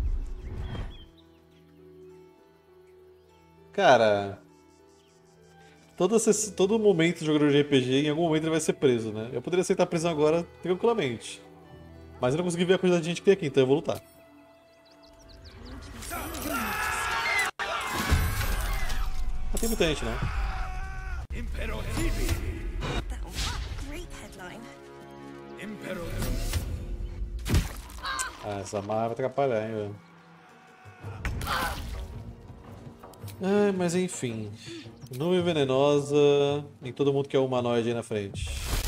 Cara, todo momento de jogador de RPG, em algum momento ele vai ser preso, né? Eu poderia aceitar a prisão agora tranquilamente. Mas eu não consegui ver a quantidade de gente que tem aqui, então eu vou lutar. Não tem muita gente, não. Ah, essa marra vai atrapalhar, hein, velho. Ai, mas enfim. Nuvem venenosa em todo mundo que é humanoide aí na frente.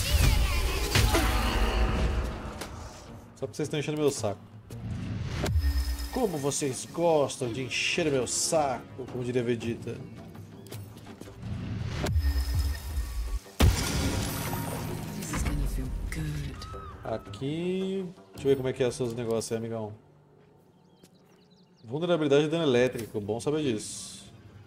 Só porque vocês estão enchendo meu saco. Como vocês gostam de encher meu saco, como diria Vegeta. Aqui... Deixa eu ver como é que é os seus negócios aí, amigão. Vulnerabilidade e dano elétrico, bom saber disso.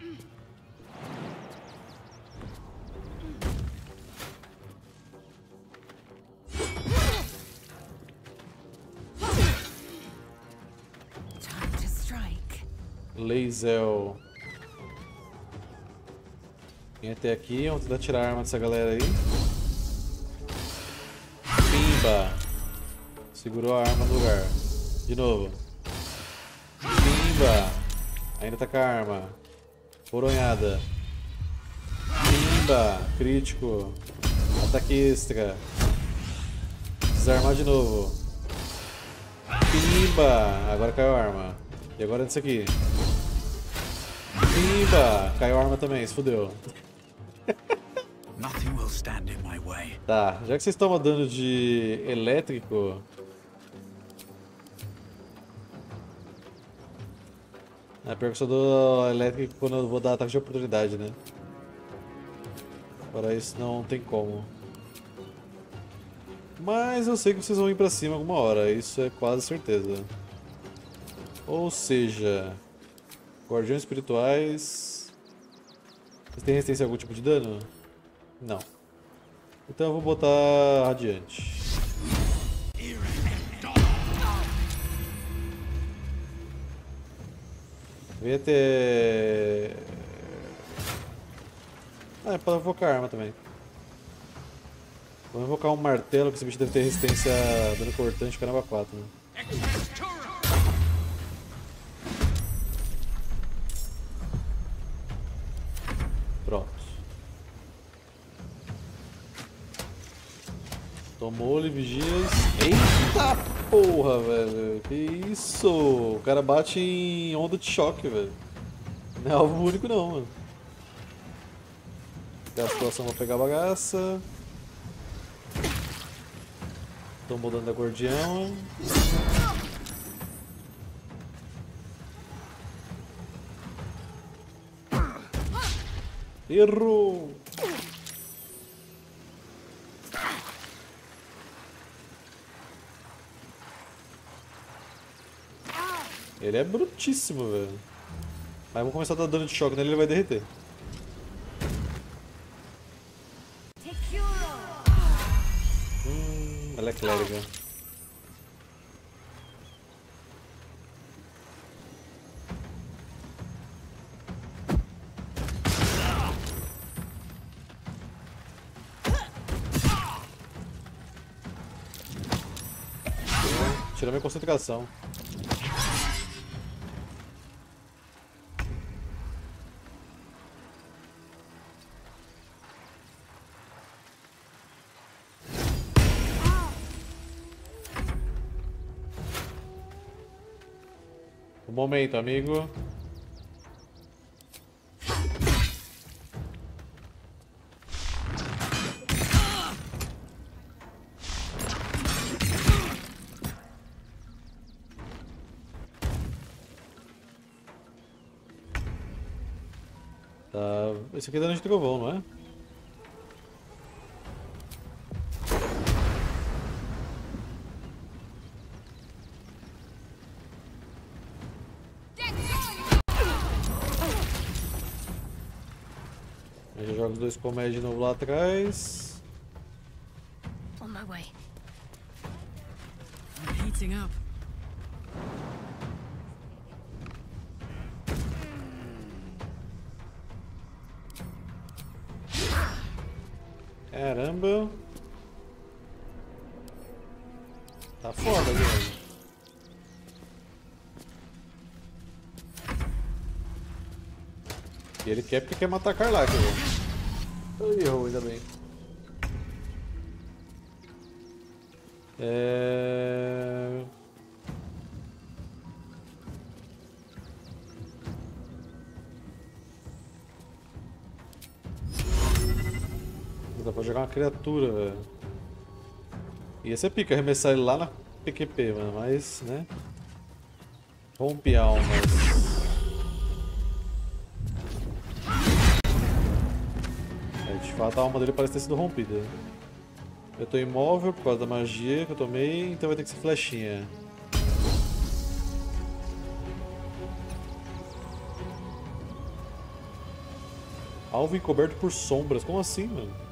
Lazel. Vem até aqui, vamos tentar tirar a arma dessa galera aí. Pimba! Segurou a arma no lugar. De novo. Pimba! Ainda tá com a arma. Coronhada. Pimba! Crítico. Ataque extra. Desarmar de novo. Pimba! Agora caiu a arma. E agora isso aqui. Pimba! Caiu a arma também, se fudeu. Nothing will stand in my way. Tá, já que vocês tomam dano de elétrico... É pior que eu só dou elétrico quando eu vou dar ataque de oportunidade, né? Para isso não tem como. Mas eu sei que vocês vão ir pra cima alguma hora, isso é quase certeza. Ou seja... Guardiões espirituais... Vocês têm resistência a algum tipo de dano? Não. Então eu vou botar radiante. Vem até... Ah, pode invocar a arma também. Vou invocar um martelo, que esse bicho deve ter resistência a dano cortante, caramba 4, né? Pronto. Tomou-lhe vigias. Eita porra, velho. Que isso? O cara bate em onda de choque, velho. Não é alvo único não, mano. Gasta a situação pra pegar a bagaça. Tomou dano da guardião. Errou! Ele é brutíssimo, velho. Mas vamos começar a dar dano de choque nele, ele vai derreter. Ela é clériga. Tirou minha concentração. Um momento, amigo. Tá, esse aqui é dano de trovão, não é? Eu já jogo os dois comédia de novo lá atrás. On my way. I'm heating up. Caramba. Tá foda, velho. E ele quer porque quer matar a Karlach, velho. Errou, ainda bem. Dá pra jogar uma criatura, velho. Ia ser pica arremessar ele lá na PQP, mano, mas, né? Rompe almas. De fato a alma dele parece ter sido rompida. Eu tô imóvel por causa da magia que eu tomei, então vai ter que ser flechinha. Alvo encoberto por sombras, como assim, mano?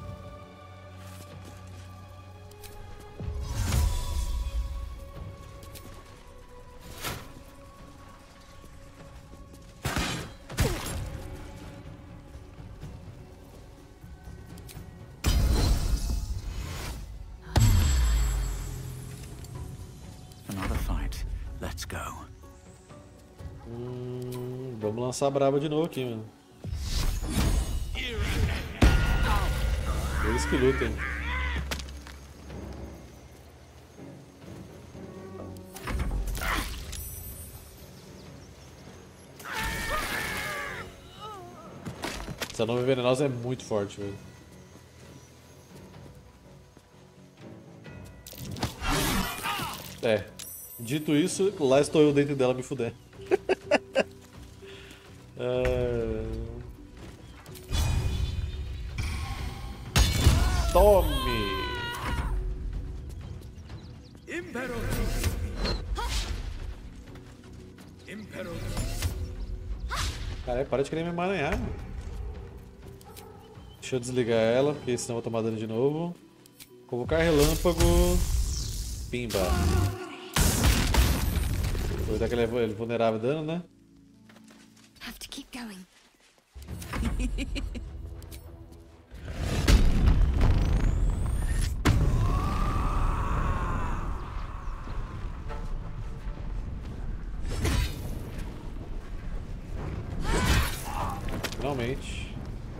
Vamos lançar a braba de novo aqui, mano. Eles que lutem. Essa nuvem venenosa é muito forte, velho. É. Dito isso, lá estou eu dentro dela me fuder. Tome! Cara, para de querer me emaranhar. Deixa eu desligar ela, porque senão eu vou tomar dano de novo. Convocar relâmpago. Pimba. Aproveitar que ele é vulnerável a dano, né? Have to keep going. Finalmente.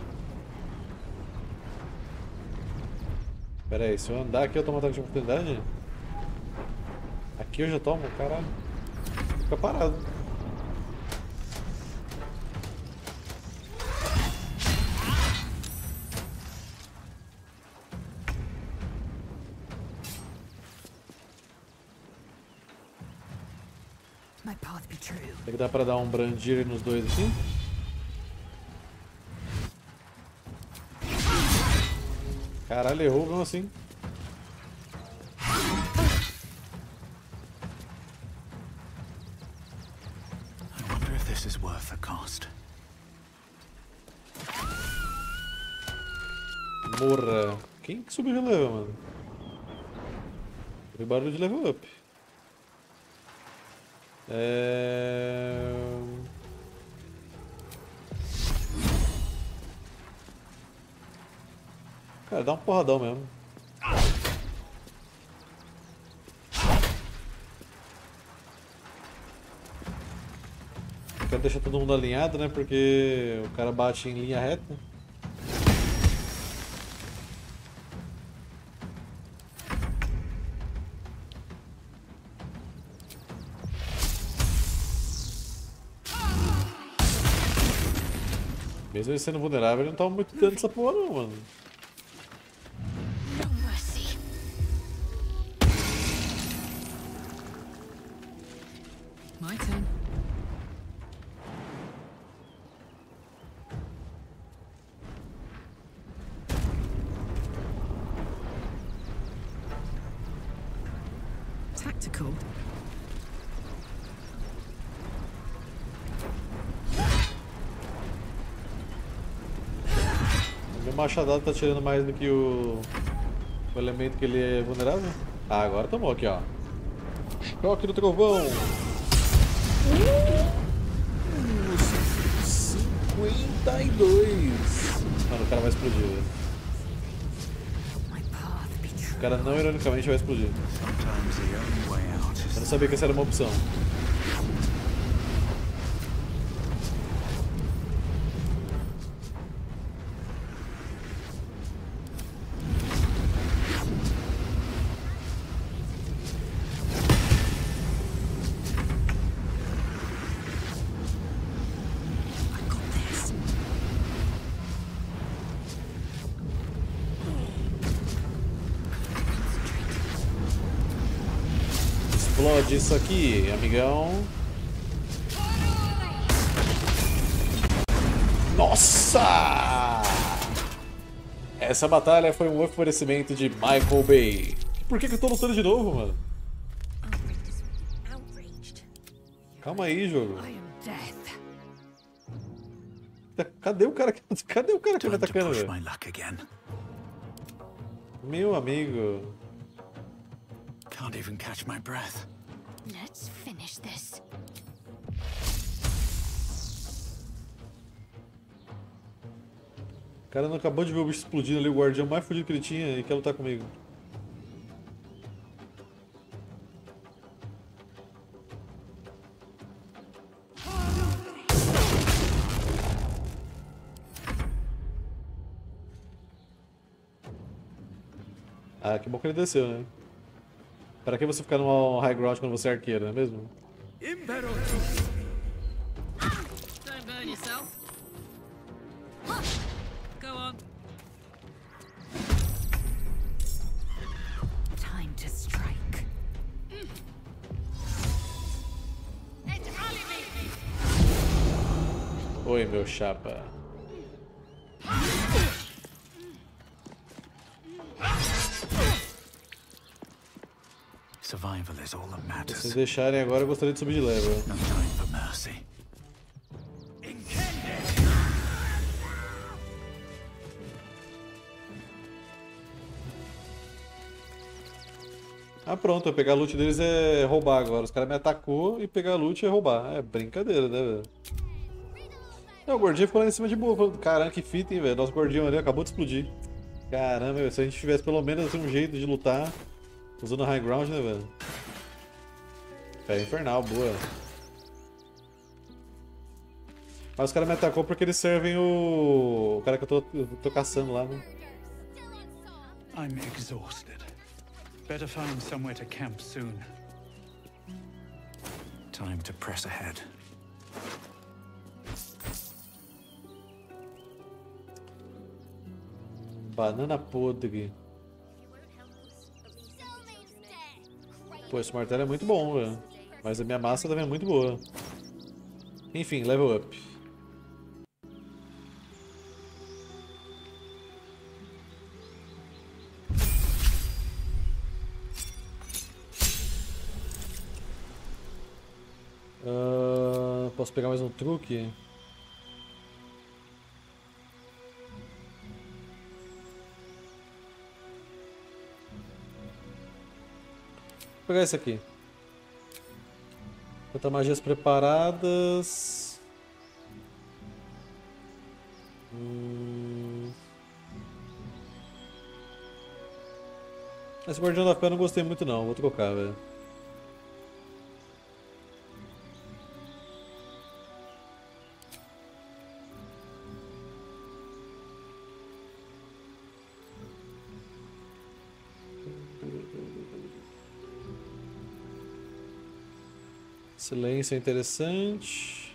Pera aí, se eu andar aqui eu tomo ataque de oportunidade? Aqui eu já tomo? Caralho. Fica parado. My path be true. Será que dá pra dar um brandir nos dois aqui? Caralho, errou mesmo assim. I wonder if this is worth a cost. Morra. Quem que subiu de level, mano? Teve barulho de level up. Cara, dá um porradão mesmo. quero deixar todo mundo alinhado, né? Porque o cara bate em linha reta. Mesmo ele sendo vulnerável, ele não tava muito dando essa porra não, mano. My turn. Tactical. Meu machadado tá tirando mais do que o elemento que ele é vulnerável. Ah, agora tomou aqui, ó. Choque do trovão. 52. Mano, o cara vai explodir, velho. O cara não ironicamente vai explodir. Eu não sabia que essa era uma opção. Explode isso aqui, amigão. Nossa! Essa batalha foi um oferecimento de Michael Bay. Por que eu tô lutando de novo, mano? Calma aí, jogo. Cadê o cara que me atacando, velho? Meu amigo. Can't even catch my breath. Let's finish this. O cara não acabou de ver o bicho explodindo ali, o guardião mais fudido que ele tinha e quer lutar comigo. Ah, que bom que ele desceu, né? Para que você ficar no high ground quando você é arqueiro, não é mesmo? Don't burn yourself. Go on. Time to strike. Oi, meu chapa. Survival is all that matters. Se vocês deixarem agora, eu gostaria de subir de level. No time for mercy. Ah, pronto, pegar a loot deles é roubar agora. Os caras me atacou e pegar a loot é roubar. É brincadeira, né, velho? Não, o gordinho ficou lá em cima de boa. Falando, caramba, que fita, hein, velho? Nosso gordinho ali acabou de explodir. Caramba, velho, se a gente tivesse pelo menos assim, um jeito de lutar usando high ground, né, velho? É infernal, boa. Mas os caras me atacou porque eles servem o cara que eu tô caçando lá, né? I'm exhausted. Better find somewhere to camp soon. Time to press ahead. Banana podre. Pô, esse martelo é muito bom, velho. Mas a minha massa também é muito boa. Enfim, level up. Posso pegar mais um truque? Vou pegar esse aqui. Quantas magias preparadas. Esse guardião da fé eu não gostei muito não, vou trocar, velho. Silêncio é interessante.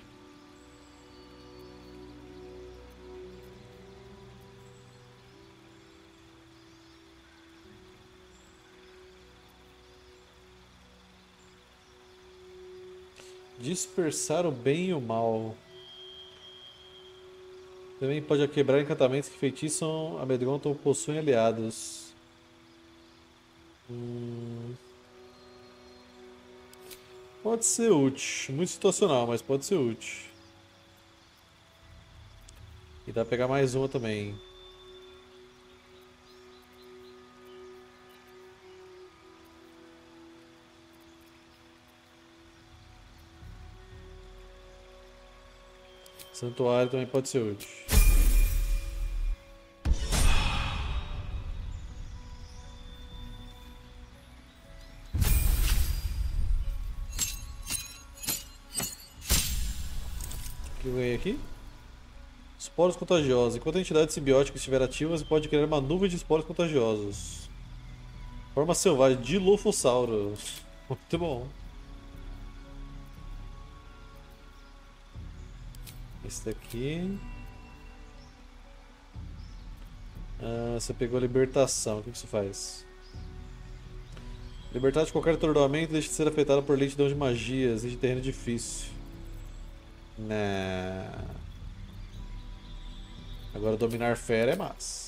Dispersar o bem e o mal. Também pode quebrar encantamentos que feitiçam, amedrontam ou possuem aliados. Pode ser útil. Muito situacional, mas pode ser útil. E dá pra pegar mais uma também. Santuário também pode ser útil. O que eu ganhei aqui? Esporos contagiosos. Enquanto a entidade simbiótica estiver ativa, você pode criar uma nuvem de esporos contagiosos. Forma selvagem, Dilophosaurus. Muito bom. Esse daqui. Você pegou a libertação. O que isso faz? Libertar de qualquer atordoamento deixa de ser afetada por lentidão de magias e de terreno difícil. Agora dominar fera é massa.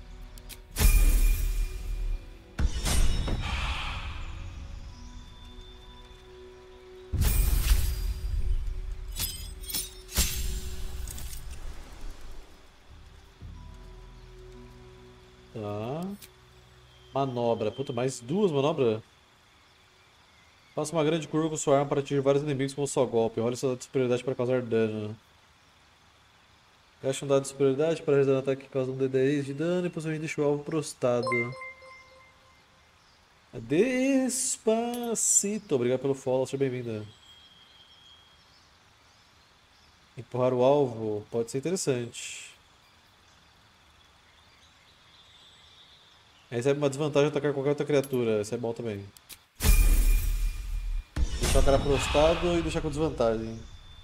Tá. Manobra. Puta, mais duas manobras? Faça uma grande curva com sua arma para atingir vários inimigos com um só golpe. Role seu dado de superioridade para causar dano. Gaste um dado de superioridade para realizar um ataque que causa um D10 de dano e posteriormente deixa o alvo prostado. Despacito. Obrigado pelo follow, seja bem-vinda. Empurrar o alvo pode ser interessante. Recebe uma desvantagem de atacar qualquer outra criatura. Isso é bom também. Deixar o cara prostado e deixar com desvantagem.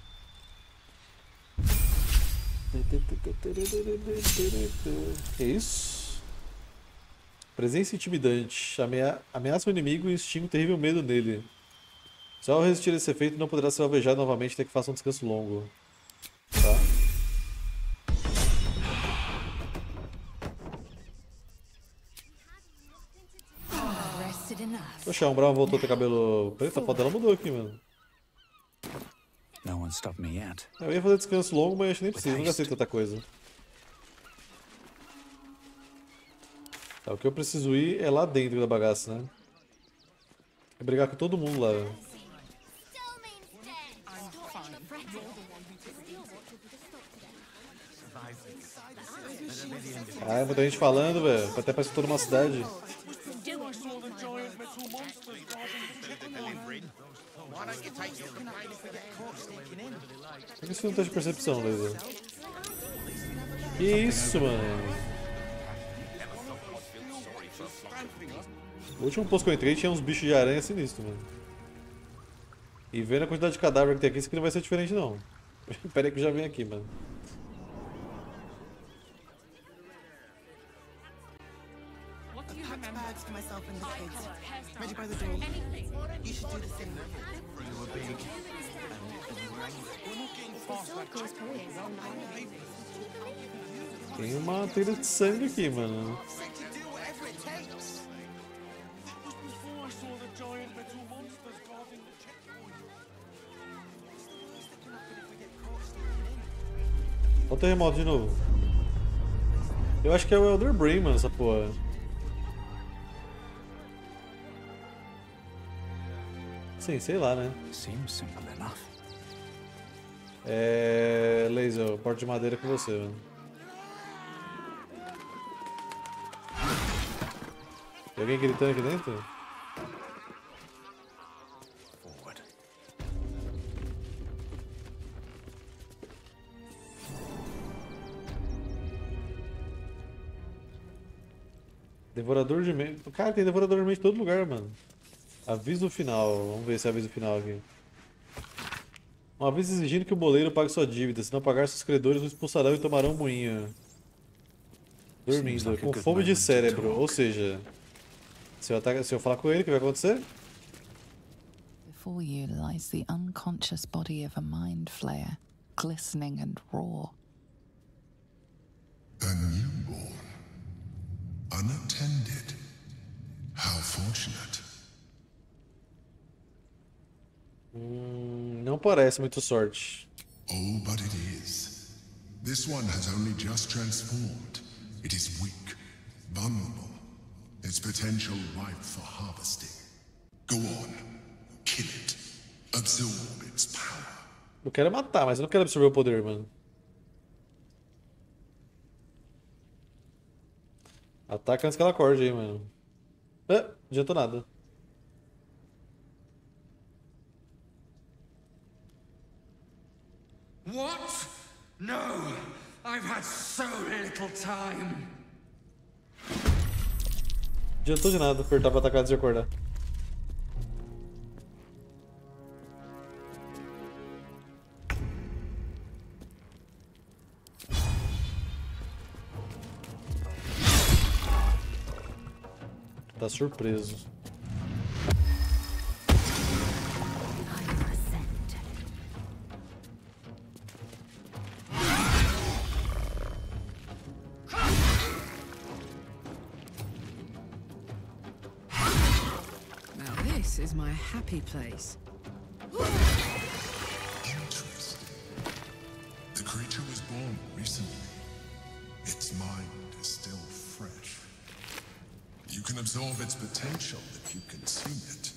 Que isso? Presença intimidante. Ameaça o inimigo e instiga um terrível medo nele. Se ao resistir a esse efeito, não poderá ser alvejado novamente até que faça um descanso longo. Tá? Poxa, a Umbral voltou a ter cabelo preto, a foto dela mudou aqui, mano. Eu ia fazer descanso longo, mas acho que nem precisa, não gastei tanta coisa. Tá, o que eu preciso ir é lá dentro da bagaça, né? É brigar com todo mundo lá. Ah, muita gente falando, velho. Até parece que tô numa cidade. Por que você não tá de percepção, Laser? Que isso, mano? O último posto que eu entrei tinha uns bichos de aranha sinistros, mano. E vendo a quantidade de cadáver que tem aqui, isso aqui não vai ser diferente, não. Pera aí que eu já venho aqui, mano. Tem uma trilha de sangue aqui, mano. Olha o terremoto de novo. Eu acho que é o Elder Brain, mano, essa porra. Sim, sei lá, né? É... Laser, porta de madeira com você, mano. Tem alguém gritando aqui dentro? Devorador de mente. Cara, tem devorador de mente em todo lugar, mano. Aviso final. Vamos ver esse aviso final aqui. Um aviso exigindo que o boleiro pague sua dívida. Se não pagar, seus credores o expulsarão e tomarão um moinho. Dormindo, com fome de cérebro. Ou seja, se eu falar com ele, o que vai acontecer? Before you lies the unconscious body of a mind flayer, glistening and raw. A newborn. Unattended. How fortunate. Não parece muito sorte. Oh, but it is. This one has only just transformed. It is weak, vulnerable. Its potential ripe for harvesting. Go on. Kill it. Absorb its power. Eu quero matar, mas eu não quero absorver o poder, mano. Ataca antes que ela acorde aí, mano. Não adiantou nada. What? No! I've had so little time. Adiantou de nada apertar pra atacar antes de acordar. Tá surpreso. Now this is my happy place. Interesting. The creature was born recently. Its mind is still fresh. You can absorb its potential if you consume it.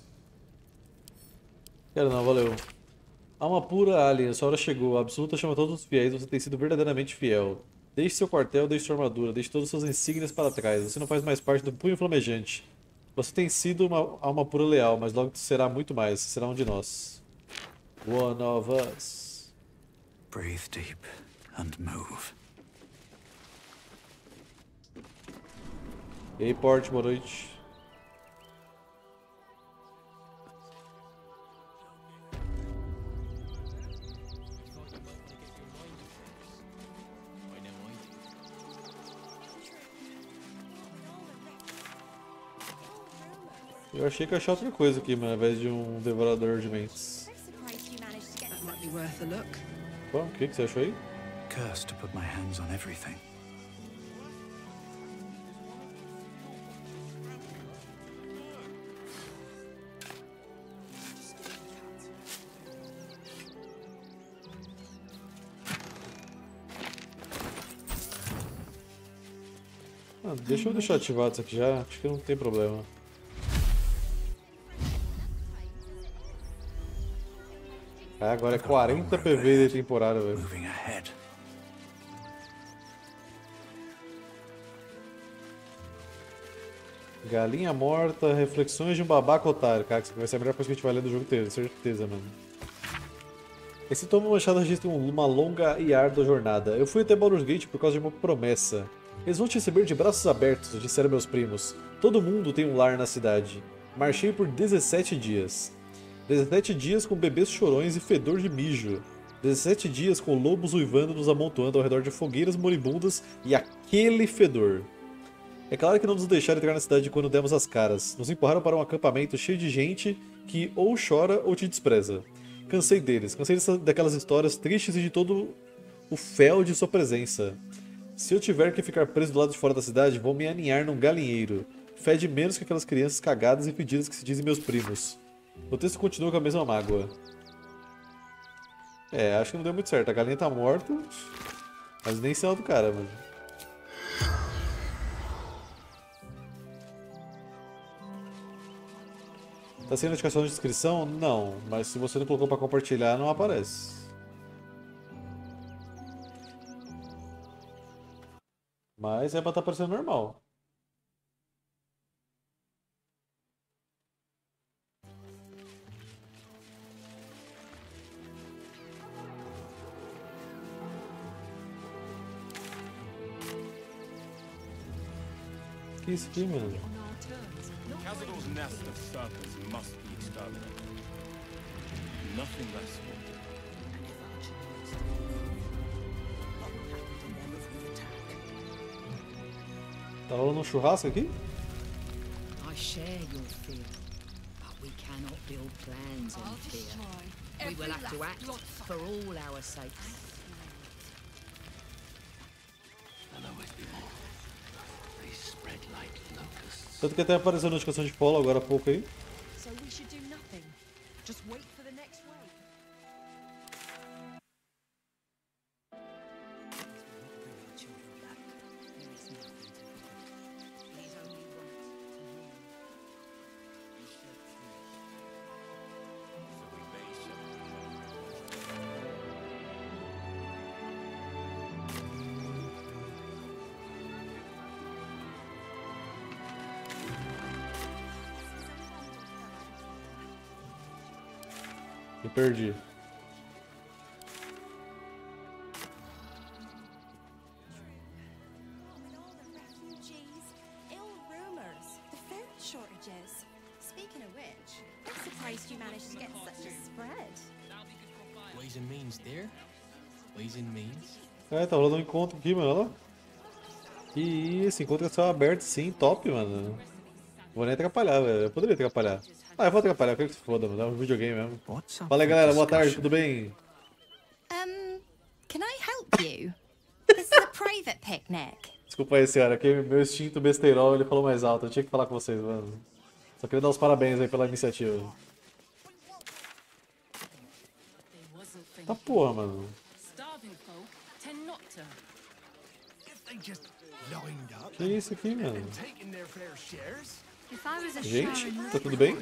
Quero não, valeu. Alma pura, alien, sua hora chegou. A absoluta chama todos os fiéis, você tem sido verdadeiramente fiel. Deixe seu quartel, deixe sua armadura, deixe todas suas insígnias para trás. Você não faz mais parte do punho flamejante. Você tem sido uma alma pura leal, mas logo será muito mais. Será um de nós. One of us. Breathe deep and move. E aí, Port, boa noite. Eu achei que ia achar outra coisa aqui, mas ao invés de um devorador de mentes. That might be worth a look. Bom, o que você achou aí? Cursed to put my hands on everything. Deixa eu deixar ativado isso aqui já, acho que não tem problema. Agora é 40 PV de temporada, velho. Galinha morta, reflexões de um babaca otário. Cara, isso vai ser a melhor coisa que a gente vai ler do jogo inteiro, certeza, mano. Esse tomo machado registra uma longa e árdua jornada. Eu fui até Baldur's Gate por causa de uma promessa. Eles vão te receber de braços abertos, disseram meus primos. Todo mundo tem um lar na cidade. Marchei por 17 dias. 17 dias com bebês chorões e fedor de mijo. 17 dias com lobos uivando nos amontoando ao redor de fogueiras moribundas e aquele fedor. É claro que não nos deixaram entrar na cidade quando demos as caras. Nos empurraram para um acampamento cheio de gente que ou chora ou te despreza. Cansei deles, cansei daquelas histórias tristes e de todo o fel de sua presença. Se eu tiver que ficar preso do lado de fora da cidade, vou me aninhar num galinheiro. Fede menos que aquelas crianças cagadas e fedidas que se dizem meus primos. O texto continua com a mesma mágoa. É, acho que não deu muito certo. A galinha tá morta, mas nem sinal do cara, mano. Tá sem notificação de inscrição? Não, mas se você não colocou pra compartilhar, não aparece. Mas é pra estar aparecendo normal. Que isso aqui, mano? Cazador's nest of serpents must be exterminated. Nothing less wanted. Tá rolando um churrasco aqui? I share your fear, but we cannot build plans on fear. We will have to act for all our sakes. Tanto que até apareceu a notificação de polo agora há pouco aí. So we should do nothing. Just wait for the next wave. Me perdi. Speaking of which, I'm surprised you managed to get such a spread. Ways and means there. Ways and means. É, tá rolando um encontro aqui, mano. Olha lá. E esse encontro é só aberto, sim, top, mano. Vou nem atrapalhar, velho. Eu poderia atrapalhar. Ah, eu vou atrapalhar, eu quero que se foda, mano. É um videogame mesmo. Fala aí, galera. Boa tarde, tudo bem? Can I help you? This is a private picnic. Desculpa aí, senhora. Aqui meu instinto besteirol, ele falou mais alto. Eu tinha que falar com vocês, mano. Só queria dar os parabéns aí pela iniciativa. Tá porra, mano. Que isso aqui, mano? Gente, tá tudo bem?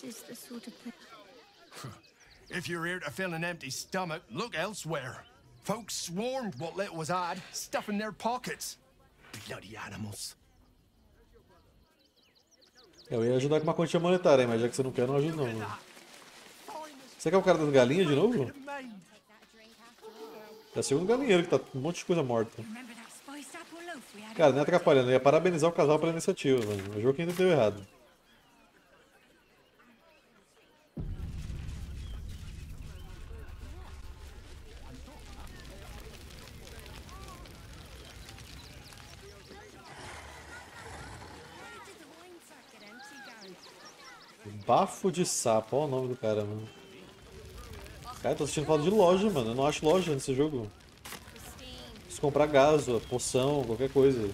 If you're here to fill an empty stomach, look elsewhere. Folks swarmed what little was had, stuffing their pockets. Bloody animals. Eu ia ajudar com uma quantia monetária, mas já que você não quer, não ajudo não. Você quer o cara das galinhas de novo? É o segundo galinheiro que tá com um monte de coisa morta. Cara, nem atrapalhando, eu ia parabenizar o casal pela iniciativa, mano. O jogo ainda deu errado. Bafo de sapo, olha o nome do cara, mano. Cara, tô assistindo falta de loja, mano. Eu não acho loja nesse jogo. Preciso comprar gaso, poção, qualquer coisa.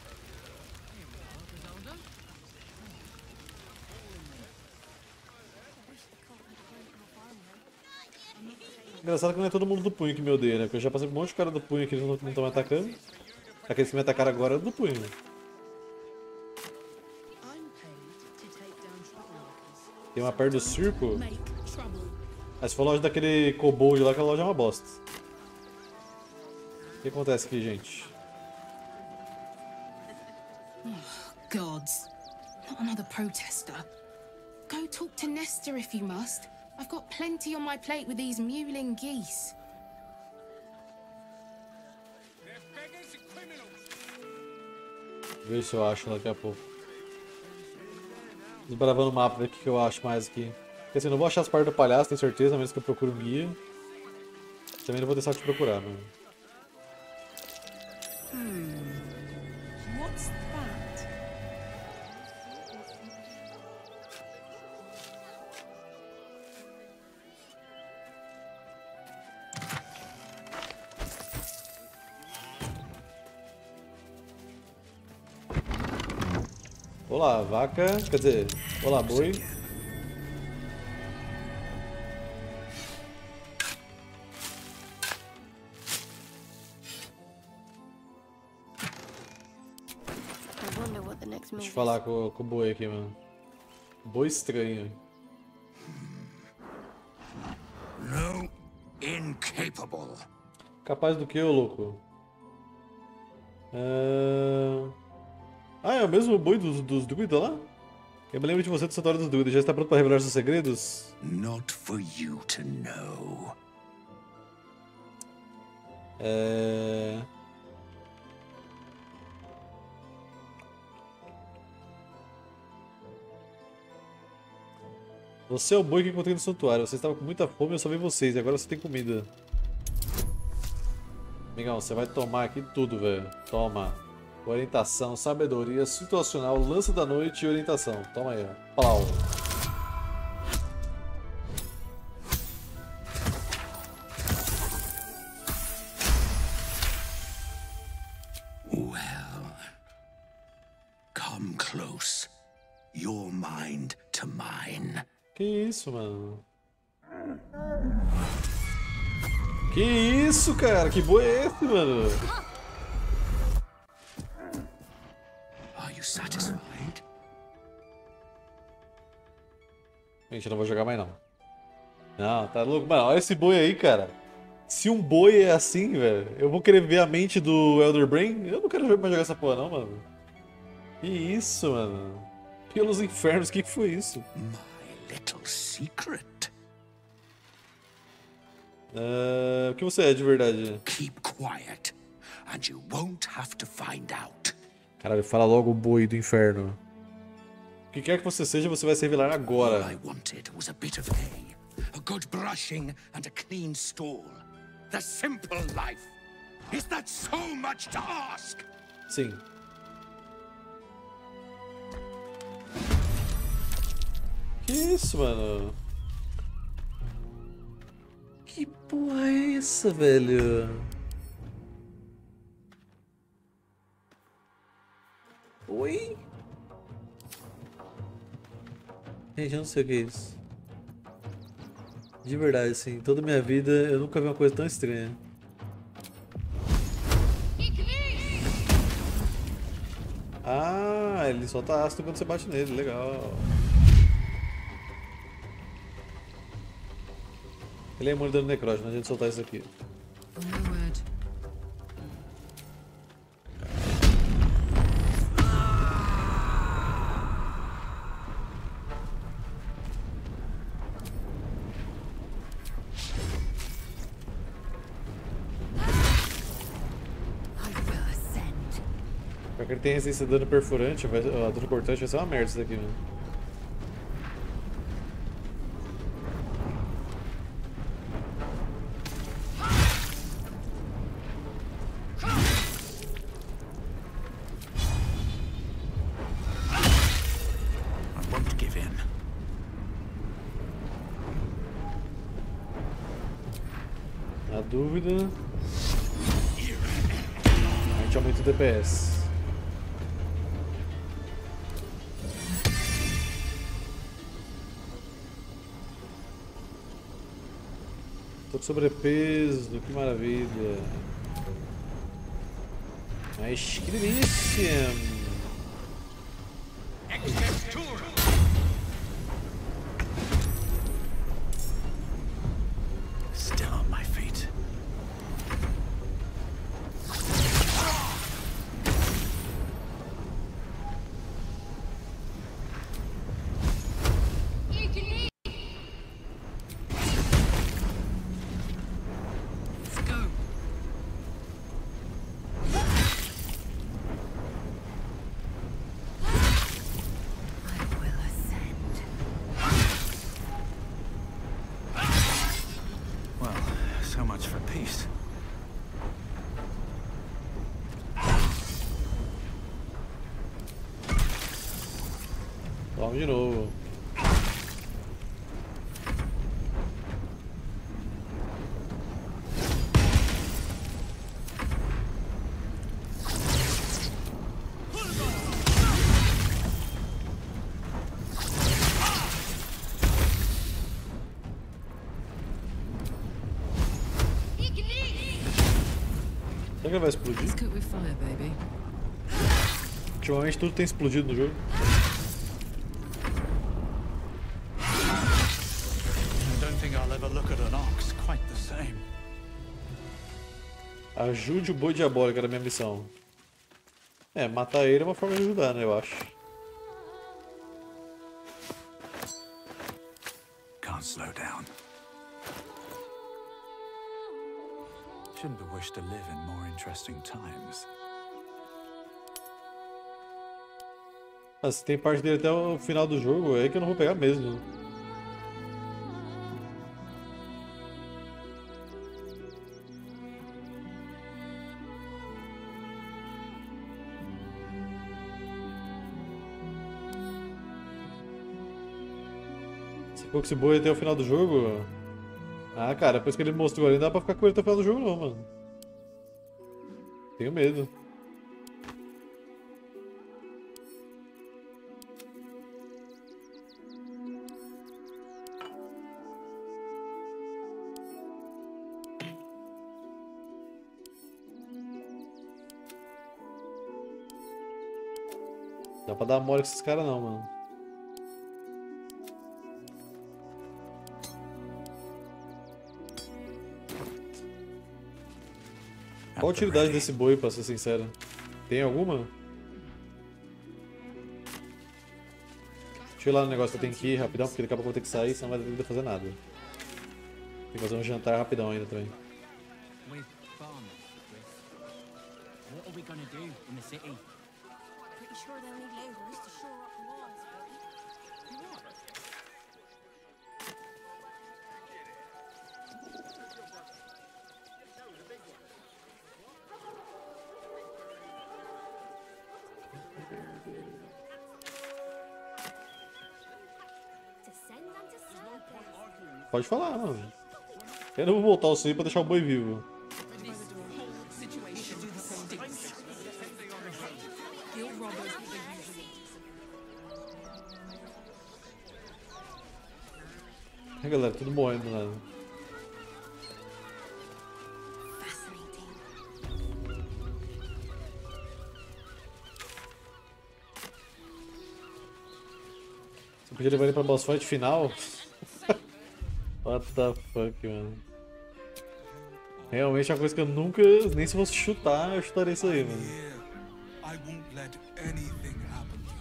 Engraçado que não é todo mundo do punho que me odeia, né? Porque eu já passei por um monte de cara do punho que eles não estão me atacando. Aqueles que me atacaram agora é do punho. Tem uma perto do circo. Mas se for loja daquele kobold lá, aquela loja é uma bosta. O que acontece aqui, gente? Oh, gods. Not another protester. Go talk to Nestor if you must. I've got plenty on my plate with these mewling geese. Ver se eu acho daqui a pouco. Desbravando o mapa, ver o que eu acho mais aqui. Porque assim, não vou achar as partes do palhaço, tenho certeza, a menos que eu procure um guia. Também não vou deixar de procurar, mano. What's that? Olá, vaca. Quer dizer, olá, boi. Deixa eu falar com o boi aqui, mano. Boi estranho. No, incapable. Capaz do que, ô louco? Ah, é o mesmo boi dos druidas lá? Eu me lembro de você do Santuário dos Druidas. Já está pronto para revelar seus segredos? Not for you to know. Você é o boi que encontrei no santuário. Você estava com muita fome e eu só vi vocês. E agora você tem comida. Amigão, você vai tomar aqui tudo, velho. Toma. Orientação, sabedoria, situacional, lança da noite e orientação. Toma aí, ó. Plau. Well, come close. Your mind to mine. Que isso, mano? Que isso, cara? Que boi é esse, mano? Are you satisfied? Gente, eu não vou jogar mais não. Não, tá louco? Mano, olha esse boi aí, cara. Se um boi é assim, velho, eu vou querer ver a mente do Elder Brain? Eu não quero mais jogar essa porra não, mano. Que isso, mano? Pelos infernos, o que foi isso? My little secret. O que você é de verdade? Keep quiet, and you won't have to find out. Caralho, fala logo o boi do inferno. O que quer que você seja, você vai se revelar agora. All I wanted was a bit of hay, a good brushing, and a clean stall. The simple life. Is that so much to ask? Sim. Que isso, mano? Que porra é essa, velho? Oi? Gente, eu não sei o que é isso. De verdade, assim, toda a minha vida eu nunca vi uma coisa tão estranha. Ah, ele solta ácido quando você bate nele, legal. Ele é imune dano necrótico, não adianta soltar isso aqui. Porque ele tem resistência a dano perfurante, a dano cortante vai ser uma merda isso daqui, mano. I won't give in. Na dúvida, a gente aumenta o DPS. Tô com sobrepeso, que maravilha. Mas que delícia! Still on my feet. So much for peace. Vamos de novo. Será que ele vai explodir? Ultimamente tudo tem explodido no jogo. I don't think I'll ever look at an ox quite the same. Ajude o boi diabólico, era a minha missão. É, matar ele é uma forma de ajudar, né, eu acho. Can't slow down. Shouldn't have wished to live in more interesting times. Ah, se tem parte dele até o final do jogo, é aí que eu não vou pegar mesmo. Ficou com esse boi até o final do jogo? Ah, cara, depois que ele mostrou ali, não dá pra ficar com ele até o final do jogo não, mano. Tenho medo. Dá pra dar mole com esses caras não, mano. Qual a utilidade desse boi, pra ser sincero? Tem alguma? Deixa eu ir lá no negócio que eu tenho que ir rapidão, porque daqui a pouco eu vou ter que sair, senão não vai dar tempo de fazer nada. Tem que fazer um jantar rapidão ainda também. With farmers, what are we gonna do in the city? Pretty sure they'll need laborers to shore up the walls, Pode falar, mano. Eu não vou voltar o sonho pra deixar o boi vivo. A galera, tudo morrendo do nada. Você podia levar ele pra boss fight final? What the fuck, mano. Realmente é uma coisa que eu nunca, nem se fosse chutar, eu chutaria isso aí, mano. I won't let anything happen to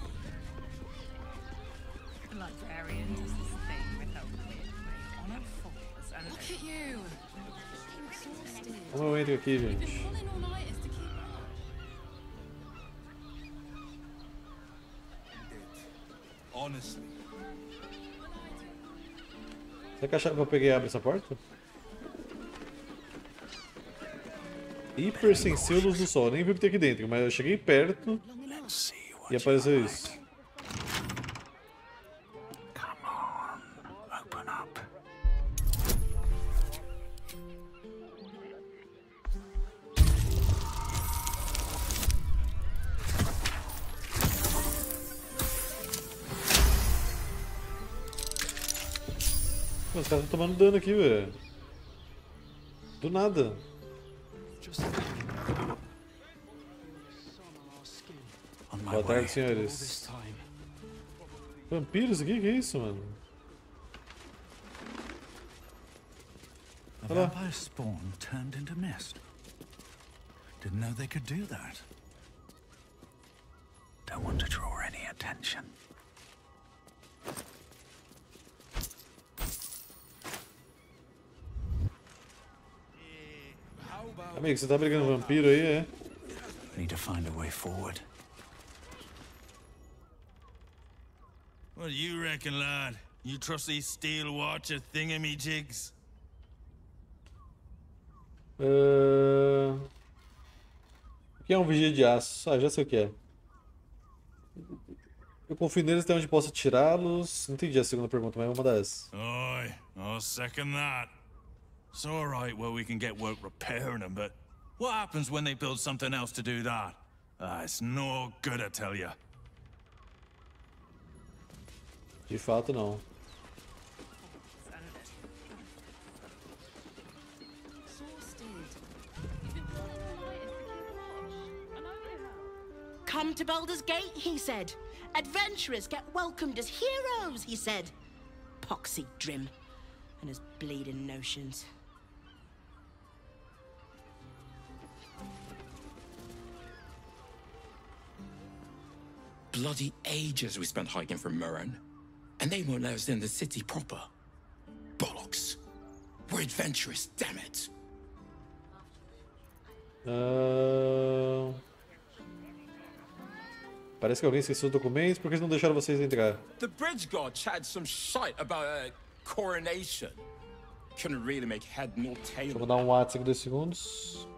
you. Librarian does this thing with her weird on her fours and look at you. Um momento aqui, gente. Honestly. Será que a chave que eu peguei abre essa porta? Hiper sensível luz do sol. Nem vi o que tem aqui dentro, mas eu cheguei perto e apareceu isso. Os caras estão tomando dano aqui, velho. Do nada. Boa tarde, senhores. Vampiros aqui? Que é isso, mano? A vampire spawn turned into mist. Didn't know they could do that. Don't want to draw any attention. Amigo, você tá brigando com vampiro aí, é? Need to find a way forward. What do you reckon, lad? You trust these steel watcher thingamajigs? O que é um vigia de aço? Ah, já sei o que é. Eu confio neles até onde posso tirá-los. Não entendi a segunda pergunta, mas vou mandar essa. Aye, I'll second that. It's alright where we can get work repairing them, but what happens when they build something else to do that? It's no good, I tell you. De fato, não. Come to Baldur's Gate, he said. Adventurers get welcomed as heroes, he said. Poxy Drim and his bleeding notions. Bloody ages we spent hiking from Murren, and they won't let us in the city proper. Bollocks. We're adventurous, damn it. Parece que alguém esqueceu os documentos, por que eles não deixaram vocês entrar? The bridge god chatted some shite about a coronation. Couldn't really make head nor tail. Vou dar um WhatsApp em 2 segundos.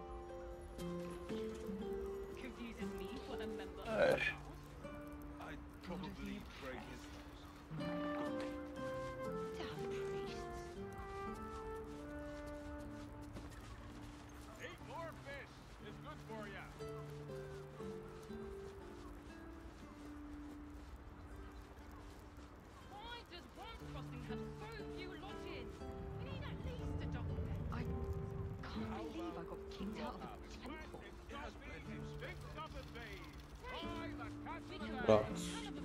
Pronto.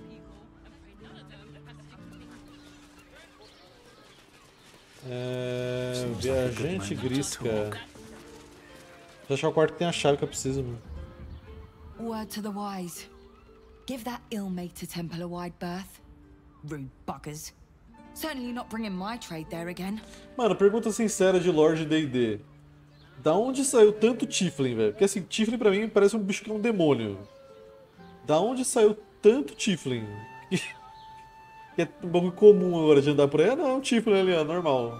Viajante Grisca. Vou achar o quarto que tem a chave que eu preciso, mano. Word to the wise. Give that ill-mated temple a wide berth. Rude buggers. Certainly not bringing my trade there again. Mano, pergunta sincera de Lord D&D. Da onde saiu tanto Tiflin, velho? Porque assim, Tiflin pra mim parece um bicho que é um demônio. Da onde saiu tanto Tiflin? Que é um bagulho comum agora de andar por aí. Ah, não, é um Tiflin ali, ó, normal.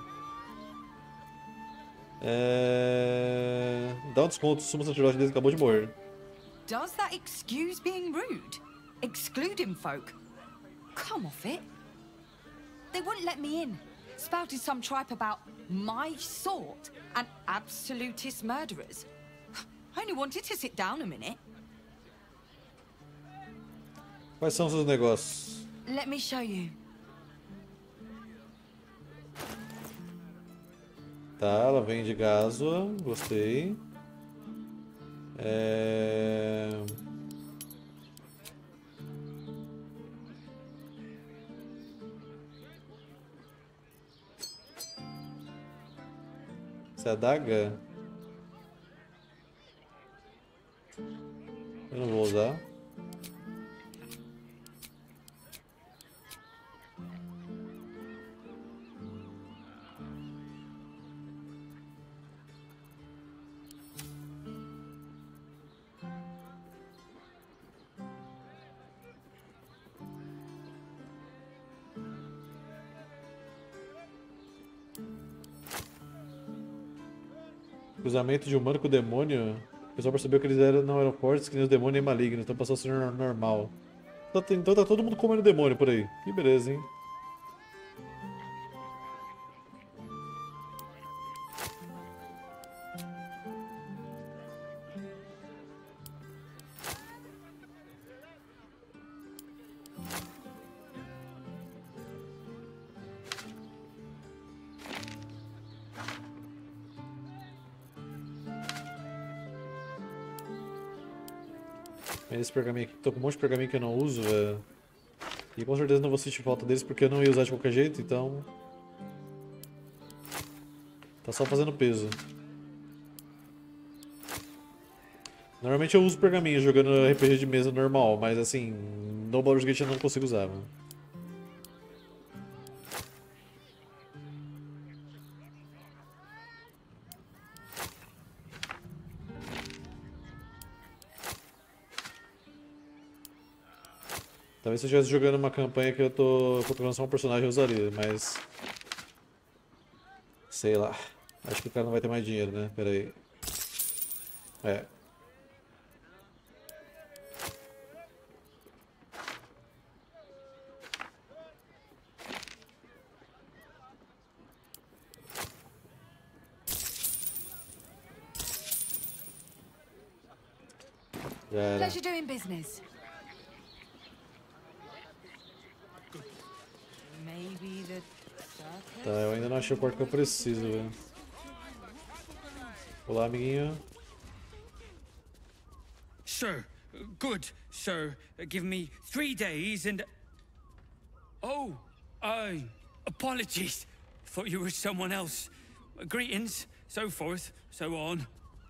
Dá um desconto, o sumo sacerdote dele acabou de morrer. Does that excuse being rude? Excluding folk? Come off it. They wouldn't let me in. Spouted some tripe about my sort and absolutist murderers. I only wanted to sit down a minute. Quais são os seus negócios? Let me show you. Tá, ela vende Gásua, gostei. Essa é a adaga? Eu não vou usar. Cruzamento de humano com demônio. O pessoal percebeu que eles não eram fortes, que nem os demônios nem malignos, então passou a ser normal. Então tá todo mundo comendo demônio por aí. Que beleza, hein? Esse pergaminho aqui, tô com um monte de pergaminho que eu não uso, velho. E com certeza não vou sentir falta deles porque eu não ia usar de qualquer jeito, então... Tá só fazendo peso. Normalmente eu uso pergaminho jogando RPG de mesa normal, mas assim, no Baldur's Gate eu não consigo usar, mano. Talvez se eu estivesse jogando uma campanha que eu tô procurando só um personagem, eu usaria, mas... Sei lá. Acho que o cara não vai ter mais dinheiro, né? Pera aí. Já era. Pleasure doing business. Maybe the circus? Tá, eu ainda não achei o quarto que eu preciso, velho. Olá, amiguinho. Sir, good, sir. Give me 3 days and... Oh, apologies. Thought you were someone else. Greetings, so forth, so on.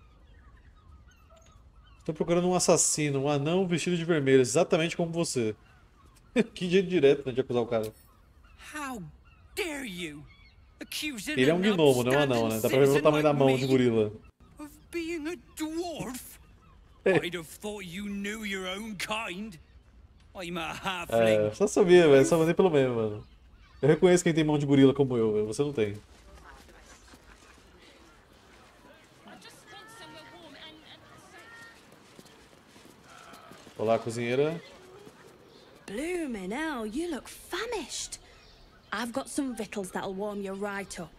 Tô procurando um assassino, um anão vestido de vermelho, exatamente como você. Que jeito direto, né, de acusar o cara. How dare you? Accusing Ele é um gnomo, não é um anão, né? Dá pra ver o tamanho da mão de gorila. Of being a dwarf? I'd have thought you knew your own kind. I'm a halfling. Só sabia, velho. Só mandei pelo meme, mano. Eu reconheço quem tem mão de gorila como eu, velho. Você não tem. Olá, cozinheira. Blooming hell, you look famished. I've got some victuals that'll warm you right up.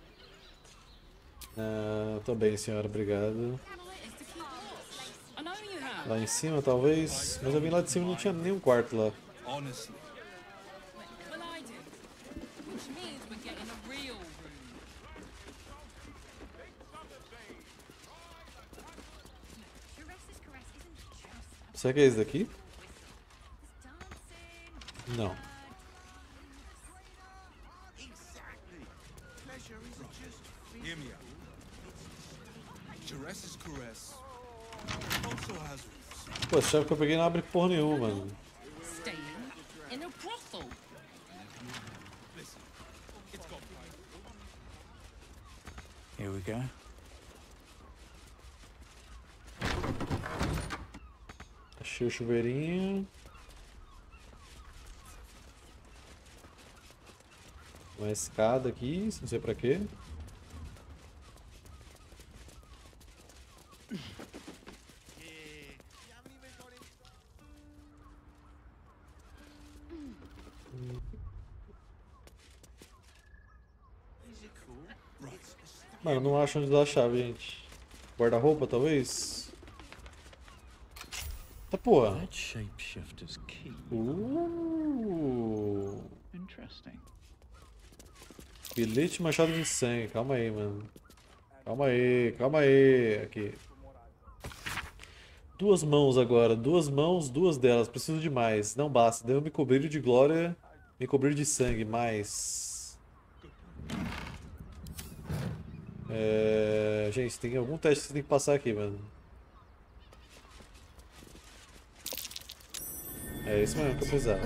Tô bem, senhora. Obrigado. Lá em cima, talvez. Mas eu vim lá de cima e não tinha nenhum quarto lá. Será que é esse daqui? Não. Hear me out. Jerez's caress also has roots. Pô, essa chave que eu peguei não abre porra nenhuma, mano. Staying in a brothel. Listen, it's got Here we go. Achei o chuveirinho. Uma escada aqui, não sei pra quê. Mano, não acho onde dá a chave, gente. Guarda-roupa, talvez? Tá porra. That shapeshifter's key. Interesting. Bilhete machado de sangue. Calma aí, mano. Calma aí, calma aí. Aqui. Duas mãos agora. Duas mãos, duas delas. Preciso de mais. Não basta. Devo me cobrir de glória. Me cobrir de sangue. Mais. Gente, tem algum teste que você tem que passar aqui, mano. É isso mesmo que eu precisava.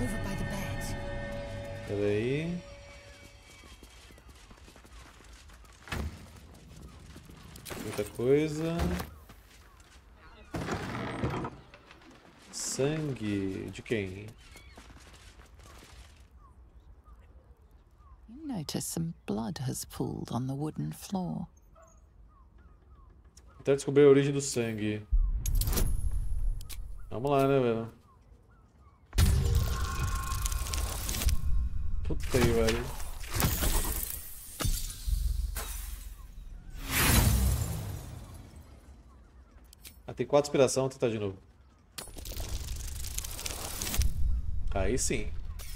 Pera aí. Muita coisa. Sangue. De quem? You notice some blood has pooled on the wooden floor. Tentar descobrir a origem do sangue. Vamos lá, né, velho? Puta aí, velho. Ah, tem 4 inspiração, vou tentar de novo. Aí sim.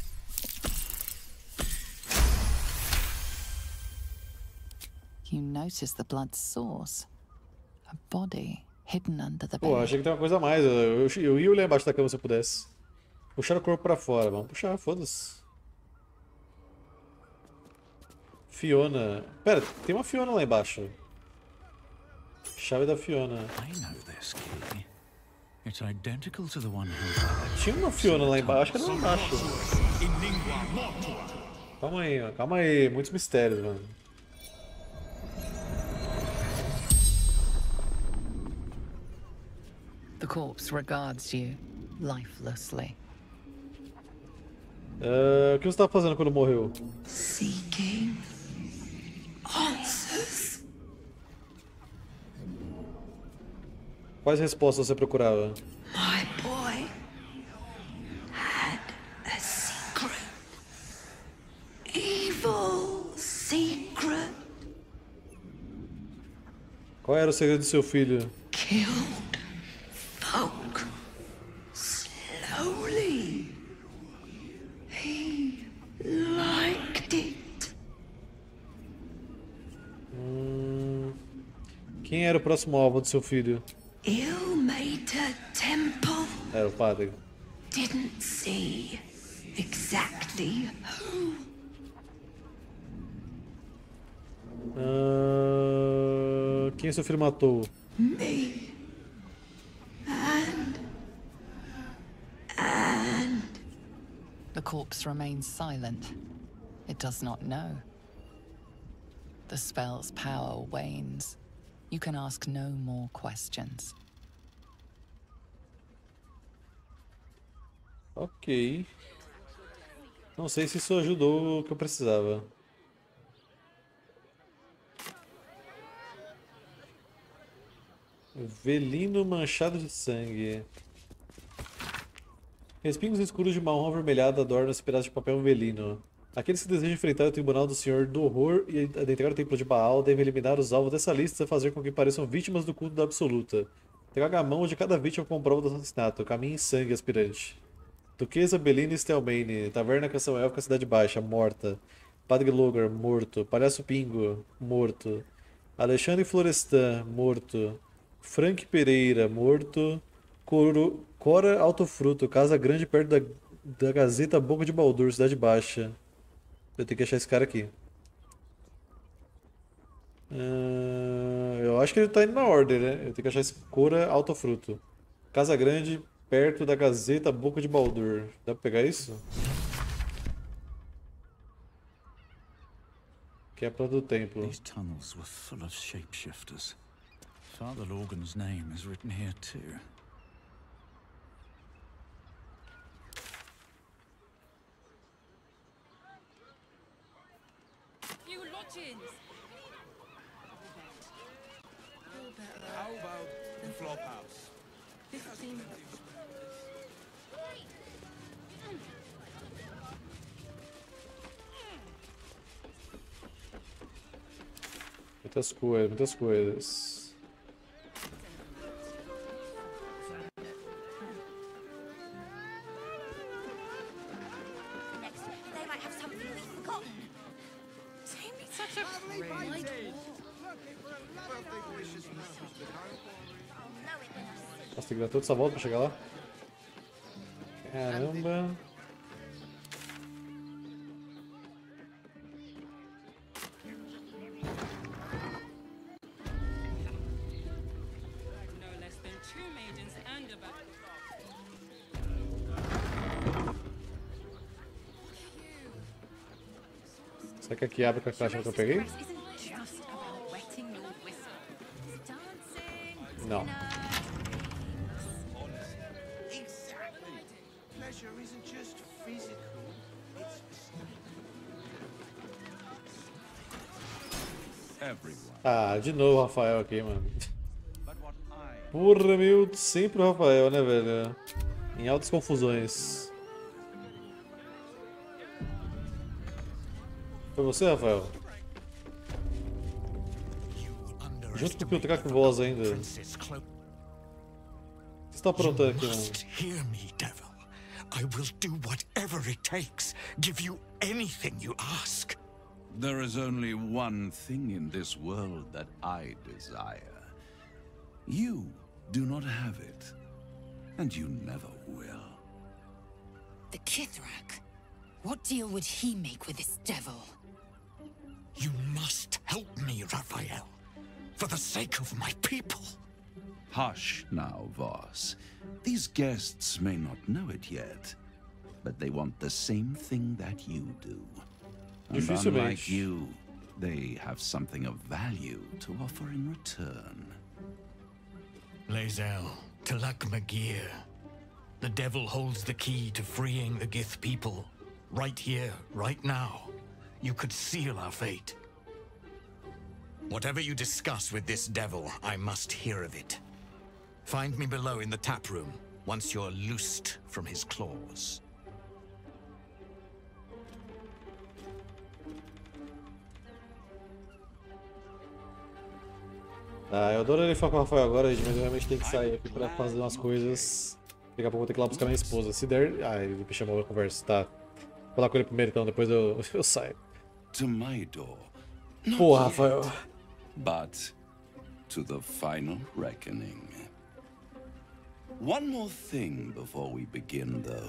You notice the blood's source. A body hidden under the Pô, bed. achei que tem uma coisa a mais. Eu ia olhar embaixo da cama se eu pudesse. Puxar o corpo pra fora. Vamos puxar, foda-se. Fiona. Pera, tem uma Fiona lá embaixo. Chave da Fiona. I know this key. It's identical to the one who... Tinha uma Fiona lá embaixo, acho que era lá embaixo. Calma aí, ó. Calma aí. Muitos mistérios, mano. The corpse regards you lifelessly. O que você estava fazendo quando morreu? Seeking answers. Quais respostas você procurava? My boy had a secret. Evil secret. Qual era o segredo do seu filho? Killed folk slowly. He liked it. Quem era o próximo alvo do seu filho? Ilmater Temple. Era o padre. Didn't see exactly who. Quem seu filho matou? Me. And The corpse remains silent. It does not know. The spell's power wanes. You can ask no more questions. Ok. Não sei se isso ajudou o que eu precisava. Velino manchado de sangue. Respingos escuros de marrom avermelhado adornam esse pedaço de papel velino. Aqueles que desejam enfrentar o tribunal do Senhor do Horror e adentrar o templo de Baal devem eliminar os alvos dessa lista e fazer com que pareçam vítimas do culto da Absoluta. Traga a mão de cada vítima com prova do assassinato. Caminhe em sangue, aspirante. Duquesa Belina Stelmane. Taverna Canção Élfica, Cidade Baixa. Morta. Padre Logar. Morto. Palhaço Pingo. Morto. Alexandre Florestan. Morto. Frank Pereira. Morto. Cora Alto Fruto, casa grande perto da Gazeta Boca de Baldur, Cidade Baixa. Eu tenho que achar esse cara aqui. Eu acho que ele tá indo na ordem, né? Eu tenho que achar esse Cora Alto Fruto. Casa grande perto da Gazeta Boca de Baldur. Dá pra pegar isso? Que é a planta do templo. These tunnels were full of shapeshifters. Father Logan's name is written here too. You lodgings! How about the flop house? 15. Muitas coisas, muitas coisas. They might have something we've forgotten. Don't be such a Nossa, tem que dar toda essa volta pra chegar lá? Caramba. no less than 2 maidens and a back. Será que aqui abre com a caixa que eu peguei? Isn't just about wetting your whistle. It's dancing. Não. Exactly. Pleasure isn't just physical, it's Everyone. Ah, de novo o Rafael aqui, mano. Porra, meu, sempre o Rafael, né, velho? Em altas confusões. Foi você, Rafael? Junto com o Piltrack Voz ainda. O que você está aprontando aqui, mano? Hear me, devil. I will do whatever it takes. Give you anything you ask. There is only one thing in this world that I desire. You do not have it, and you never will. The Kithrak? What deal would he make with this devil? You must help me, Raphael. For the sake of my people. Hush now, Voss. These guests may not know it yet, but they want the same thing that you do. And unlike you, they have something of value to offer in return. Lae'zel, Talak Magir. The devil holds the key to freeing the Gith people. Right here, right now. You could seal our fate. Whatever you discuss with this devil, I must hear of it. Find me below in the tap room, once you're loosed from his claws. Ah, eu adoraria falar com o Rafael agora, gente, mas eu realmente tenho que sair aqui pra fazer umas coisas. Daqui a pouco eu vou ter que ir lá buscar minha esposa. Se der. Ah, ele me chamou pra conversa. Tá. Vou falar com ele primeiro então, depois eu saio. To my door. Pô, Rafael. But to the final reckoning. One more thing before we begin, though.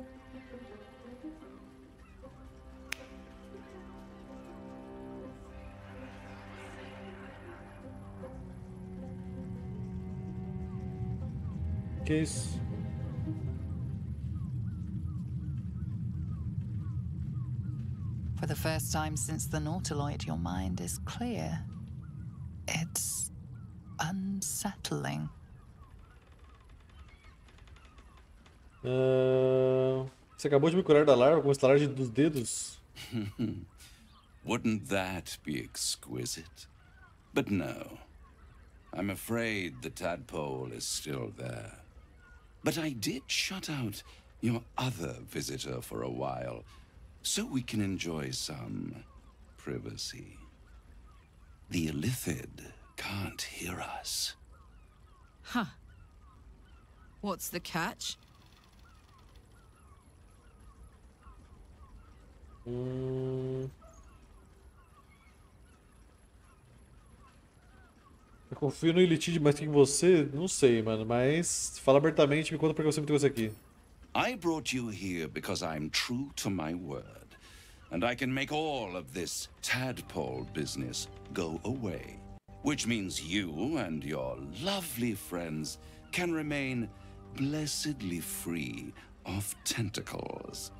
Que isso? For the first time since the Nautiloid, your mind is clear. It's unsettling. Você acabou de me curar da larva com o estalar dos dedos? Wouldn't that be exquisite? But no. I'm afraid the tadpole is still there. But I did shut out your other visitor for a while, so we can enjoy some privacy. The Illithid can't hear us. Huh. What's the catch? Eu confio no Elitide mais que em você? Não sei, mano. Mas fala abertamente, me conta porque você me trouxe aqui. I brought you here because I'm true to my word, and I can make all of this tadpole business go away. Which means you and your lovely friends can remain blessedly free of tentacles.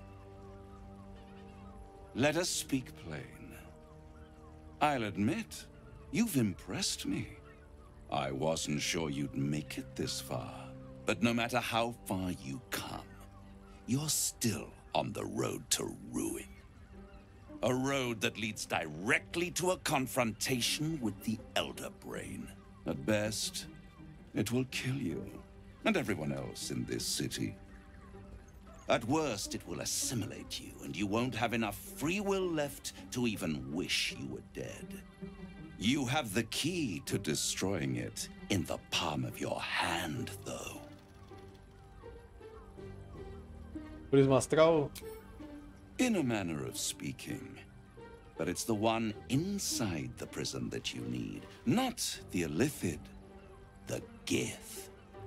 Let us speak plain. I'll admit, you've impressed me. I wasn't sure you'd make it this far, but no matter how far you come, you're still on the road to ruin. A road that leads directly to a confrontation with the Elder Brain. At best, it will kill you and everyone else in this city. At worst, it will assimilate you, and you won't have enough free will left to even wish you were dead. You have the key to destroying it in the palm of your hand, though. Prisma astral? In a manner of speaking. But it's the one inside the prison that you need, not the Illithid, the Gith.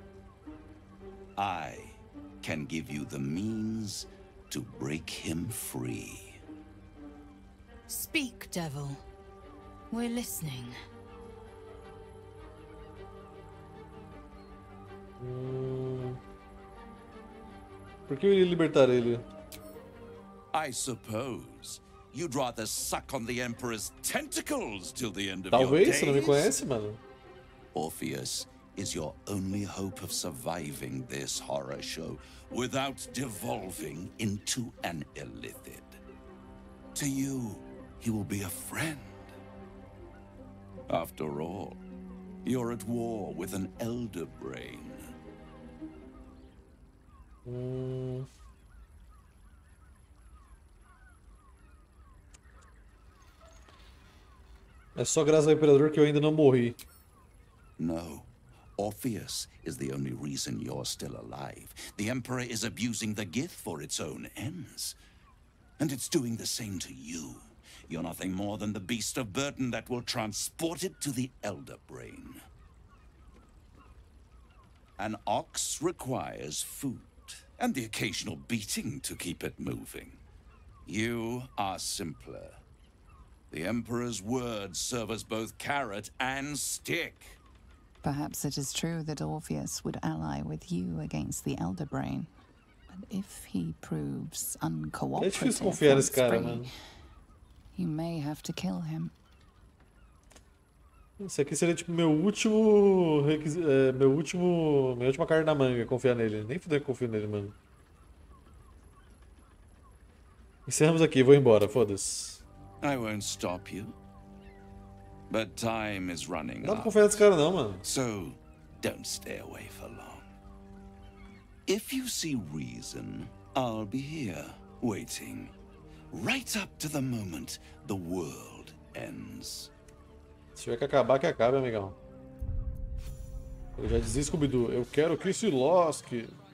I can give you the means to break him free. Speak, devil. We're listening. Por que eu iria libertar ele? I suppose you'd rather suck on the Emperor's tentacles till the end of Talvez, your days. você não me conhece, mano. Orpheus is your only hope of surviving this horror show without devolving into an Illithid. To you, he will be a friend. After all, you're at war with an Elder Brain. É só graças ao Imperador que eu ainda não morri. No. Orpheus is the only reason you're still alive. The Emperor is abusing the Gith for its own ends. And it's doing the same to you. You're nothing more than the beast of burden that will transport it to the Elder Brain. An ox requires food, and the occasional beating to keep it moving. You are simpler. The Emperor's words serve as both carrot and stick. Perhaps it is true that Orpheus would ally with you against the Elder Brain. But if he proves uncooperative, É difícil confiar nesse cara, mano. You may have to kill him. Isso aqui seria tipo minha última carta na manga, confiar nele. Nem fudeu que confio nele, mano. Encerramos aqui, vou embora, foda-se. I won't stop you. But time is running Não dá pra out. confiar nesse cara não, mano. So, don't stay away for long. If you see reason, I'll be here, waiting. Right up to the moment the world ends. Se tiver que acabar, que acabe, amigão. Eu já dizia Scooby-Doo, eu quero que se lasque.